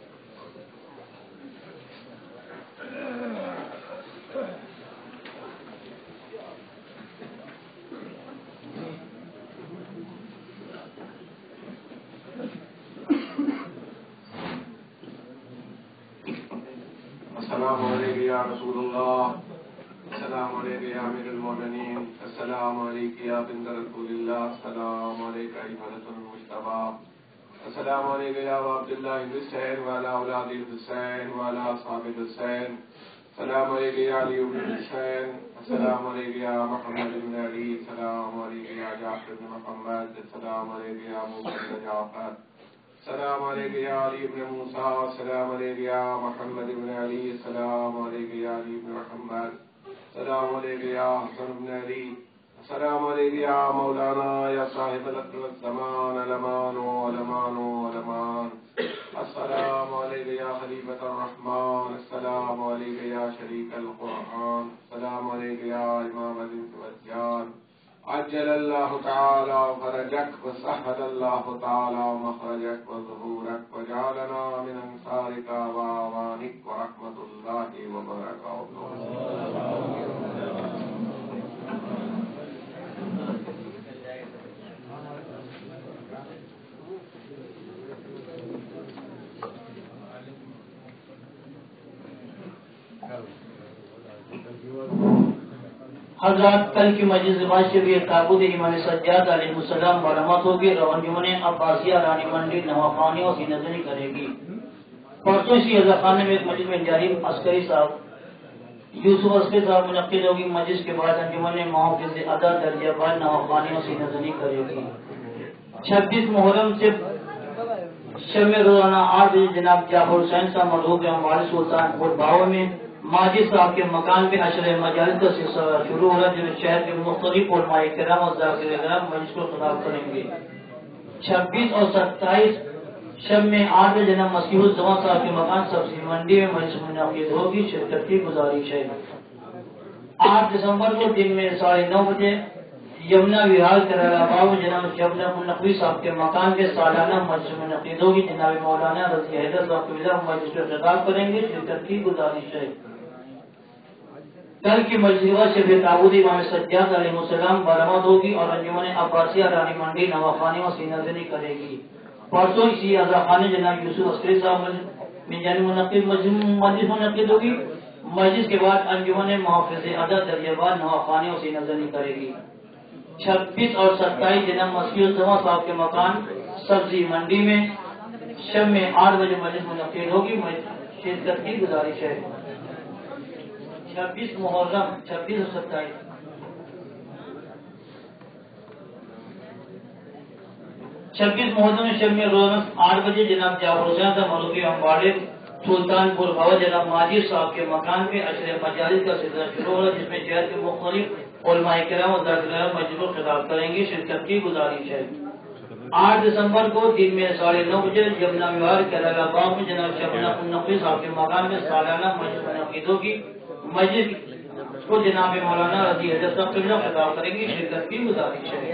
C: السلام علیکم یا رسول اللہ, السلام علیکم یا امیر المومنین, السلام علیکم یا بنت رسول اللہ, السلام علیکم ایھا المجتبی, السلام علیکم یا عبد اللہ حسین والا اولاد حسین والا اصحاب حسین, السلام علیکم یا علی بن حسین، السلام علیکم یا محمد بن علی، السلام علیکم یا جعفر بن محمد، السلام علیکم یا موسیٰ بن جعفر، السلام علیکم یا علی بن موسیٰ، السلام علیکم یا محمد بن علی، السلام علیکم یا علی بن محمد، السلام علیکم یا حسن بن علی، السلام علیکم یا مولانا یا صاحب العصر والزمان، الامان والامان والامان، السلام علیکم یا خلیفۃ الرحمن، السلام علیکم یا شریک القرآن، السلام علیکم یا امام الانس والجان، عجل اللہ تعالی فرجک وسہل اللہ تعالی مخرجک وظہورک وجعلنا من انصارک وعوانک ورحمت اللہ وبرکاتہ۔
D: حضرات، کل کی مجلس بادشاہ بھی تابوت امام سجاد علیہ السلام برآمد ہوگی اور انجمن عباسیہ رانی منڈی نواخانیوں سے نظری کرے گی۔ پرسوں اسی عزا خانے میں ایک مجلس میں جاریم عسکری صاحب یوسف عسکری صاحب منعقد ہوگی۔ مجلس کے بعد انجمن محافظ ادا درجہ بال نواخانیوں سے نظری کرے گی۔ چھبیس محرم سے شب روزانہ آٹھ بجے جناب جعفر حسین صاحب مرحوم ہمارے سلطان پور باہو میں ماجد صاحب کے مکان پہ عشر مجالس کا سلسلہ شروع ہو رہا ہے، جن شہر کے مختلف علماء کرام اور ذاکر کرام مجلس کو خطاب کریں گے۔ چھبیس اور ستائیس شب میں آٹھ بجے جناب مسیح الزمان صاحب کے مکان سبزی منڈی میں مجلس منعقد ہوگی، شرکت کی گزارش ہے۔ آٹھ دسمبر کو دن میں ساڑھے نو بجے یمنا وہار کرالا باغ جناب شبنہ نقوی صاحب کے مکان کے سالانہ مجلس منعقد ہوگی۔ جناب مولانا رضی حیدر صاحب کے مجلس کو خطاب کریں گے، شرکت کی گزارش ہے۔ کل کی مجلس سے بھی تابوت امام سجاد علیہ السلام برآمد ہوگی اور انجمن عباسیہ رانی منڈی نواخانیوں سے نظری کرے گی۔ پرسوں اسی عزا خانے جناب یوسف عسکری صاحب میں جانی منعقد مجلس منعقد ہوگی۔ مجلس کے بعد انجمن محافظ ادا درجہ بال نواخانیوں سے نظری کرے گی۔ چھبیس اور ستائیس جناب مسیح الزمان صاحب کے مکان سبزی منڈی میں شب میں آٹھ بجے مجلس منعقد ہوگی، شرکت کی گزارش ہے۔ چھبیس محرم چھبیس اور ستائیس چھبیس محرم شب میں روزانہ آٹھ بجے جناب جعفر حسین صاحب مرحوم امباڑے سلطان پور باہو جناب ماجد صاحب کے مکان پہ عشر مجالس کا سلسلہ شروع ہو رہا ہے، جس میں شہر کے مختلف علماء کرام اور ذاکر کرام مجلس کو خطاب کریں گے، شرکت کی گزارش ہے۔ آٹھ دسمبر کو دن میں ساڑھے نو بجے یمنا وہار کرالا باغ میں جناب شبنہ نقوی صاحب کے مکان میں سالانہ مجلس منعقد ہوگی۔ مجلس کو جناب مولانا رضی حیدر صاحب قبلہ خطاب کریں گے، شرکت کی گزارش ہے۔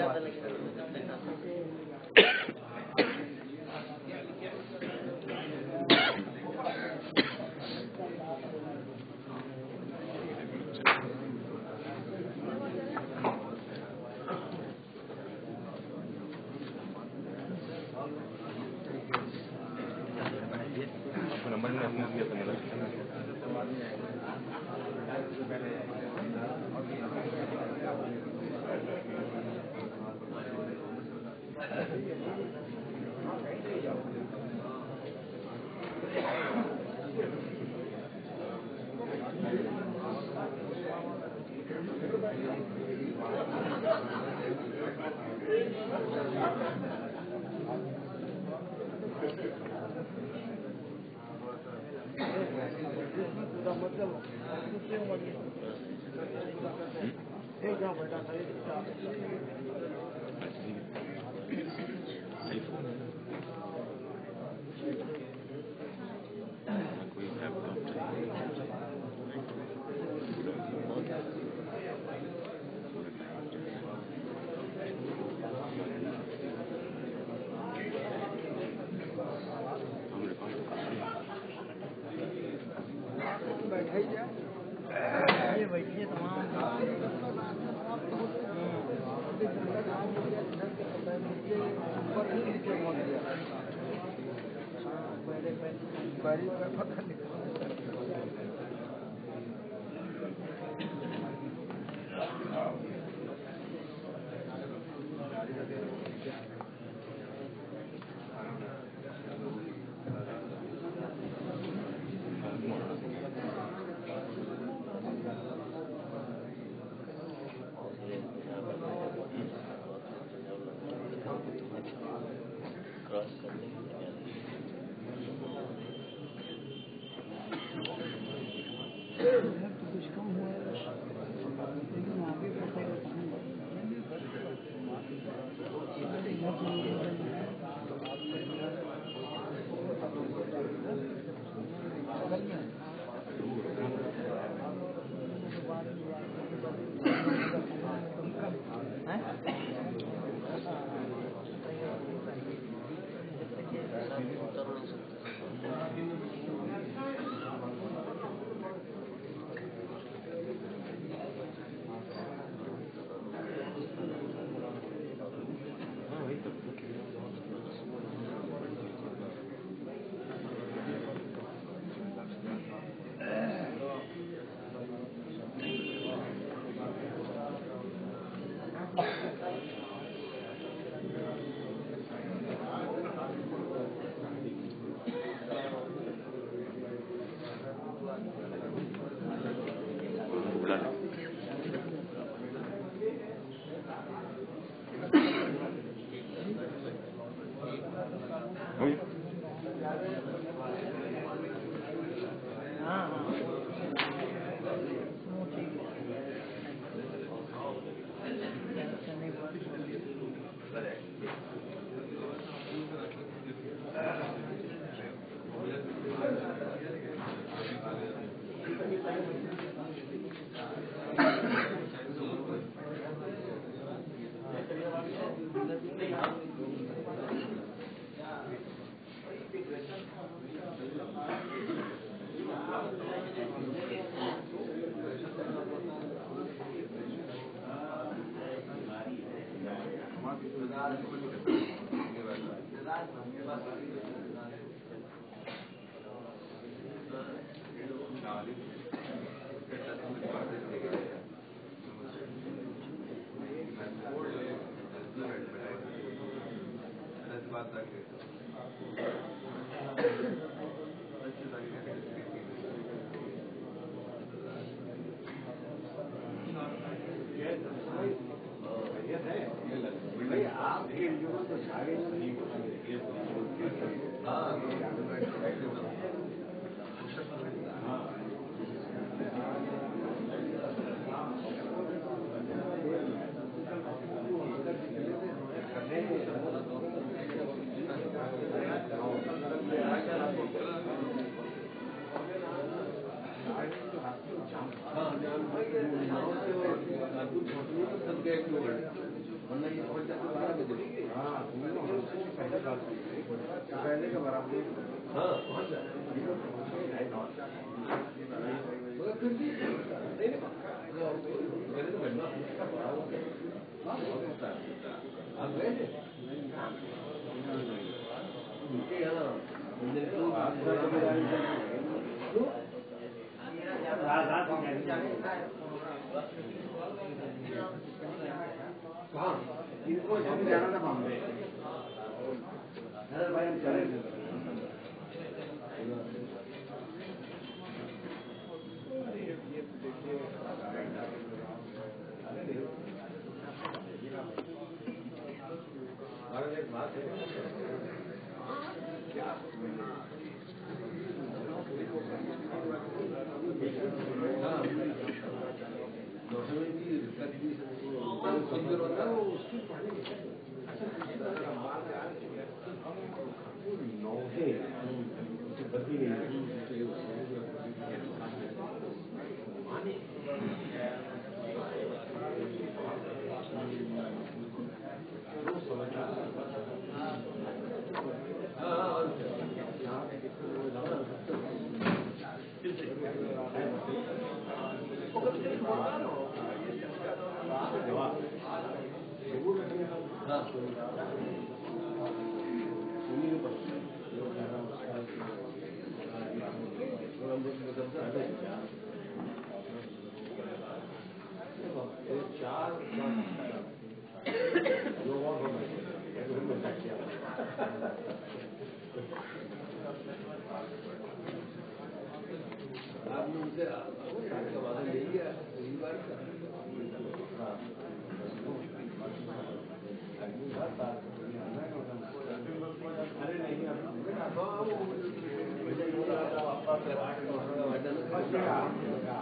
C: Gracias.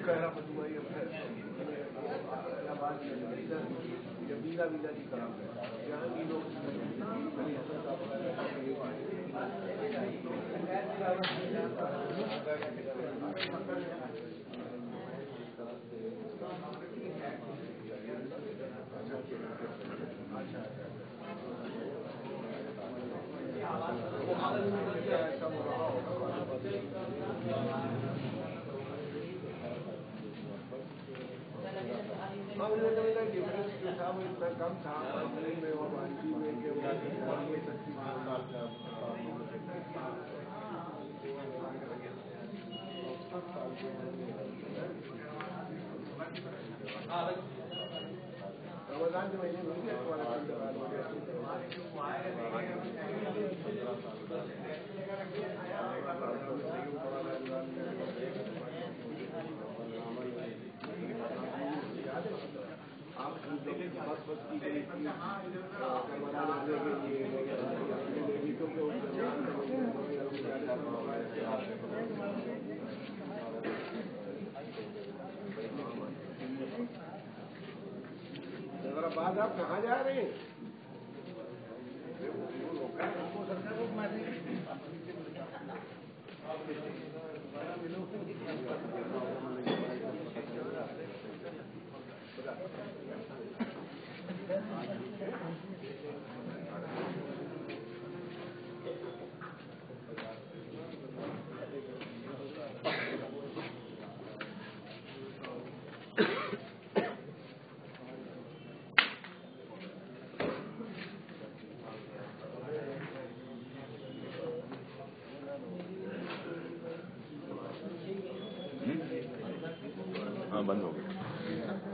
C: ویزا ویزا کی کام یہاں بھی لوگ ڈفرینس جو تھا وہ اتنا کم تھا میں اور وانچی میں کہ وہ رمضان کے مہینے میں آپ بس بس کی گئی تھی بعد آپ کہاں جا رہے ہیں؟
E: بند ہو گیا.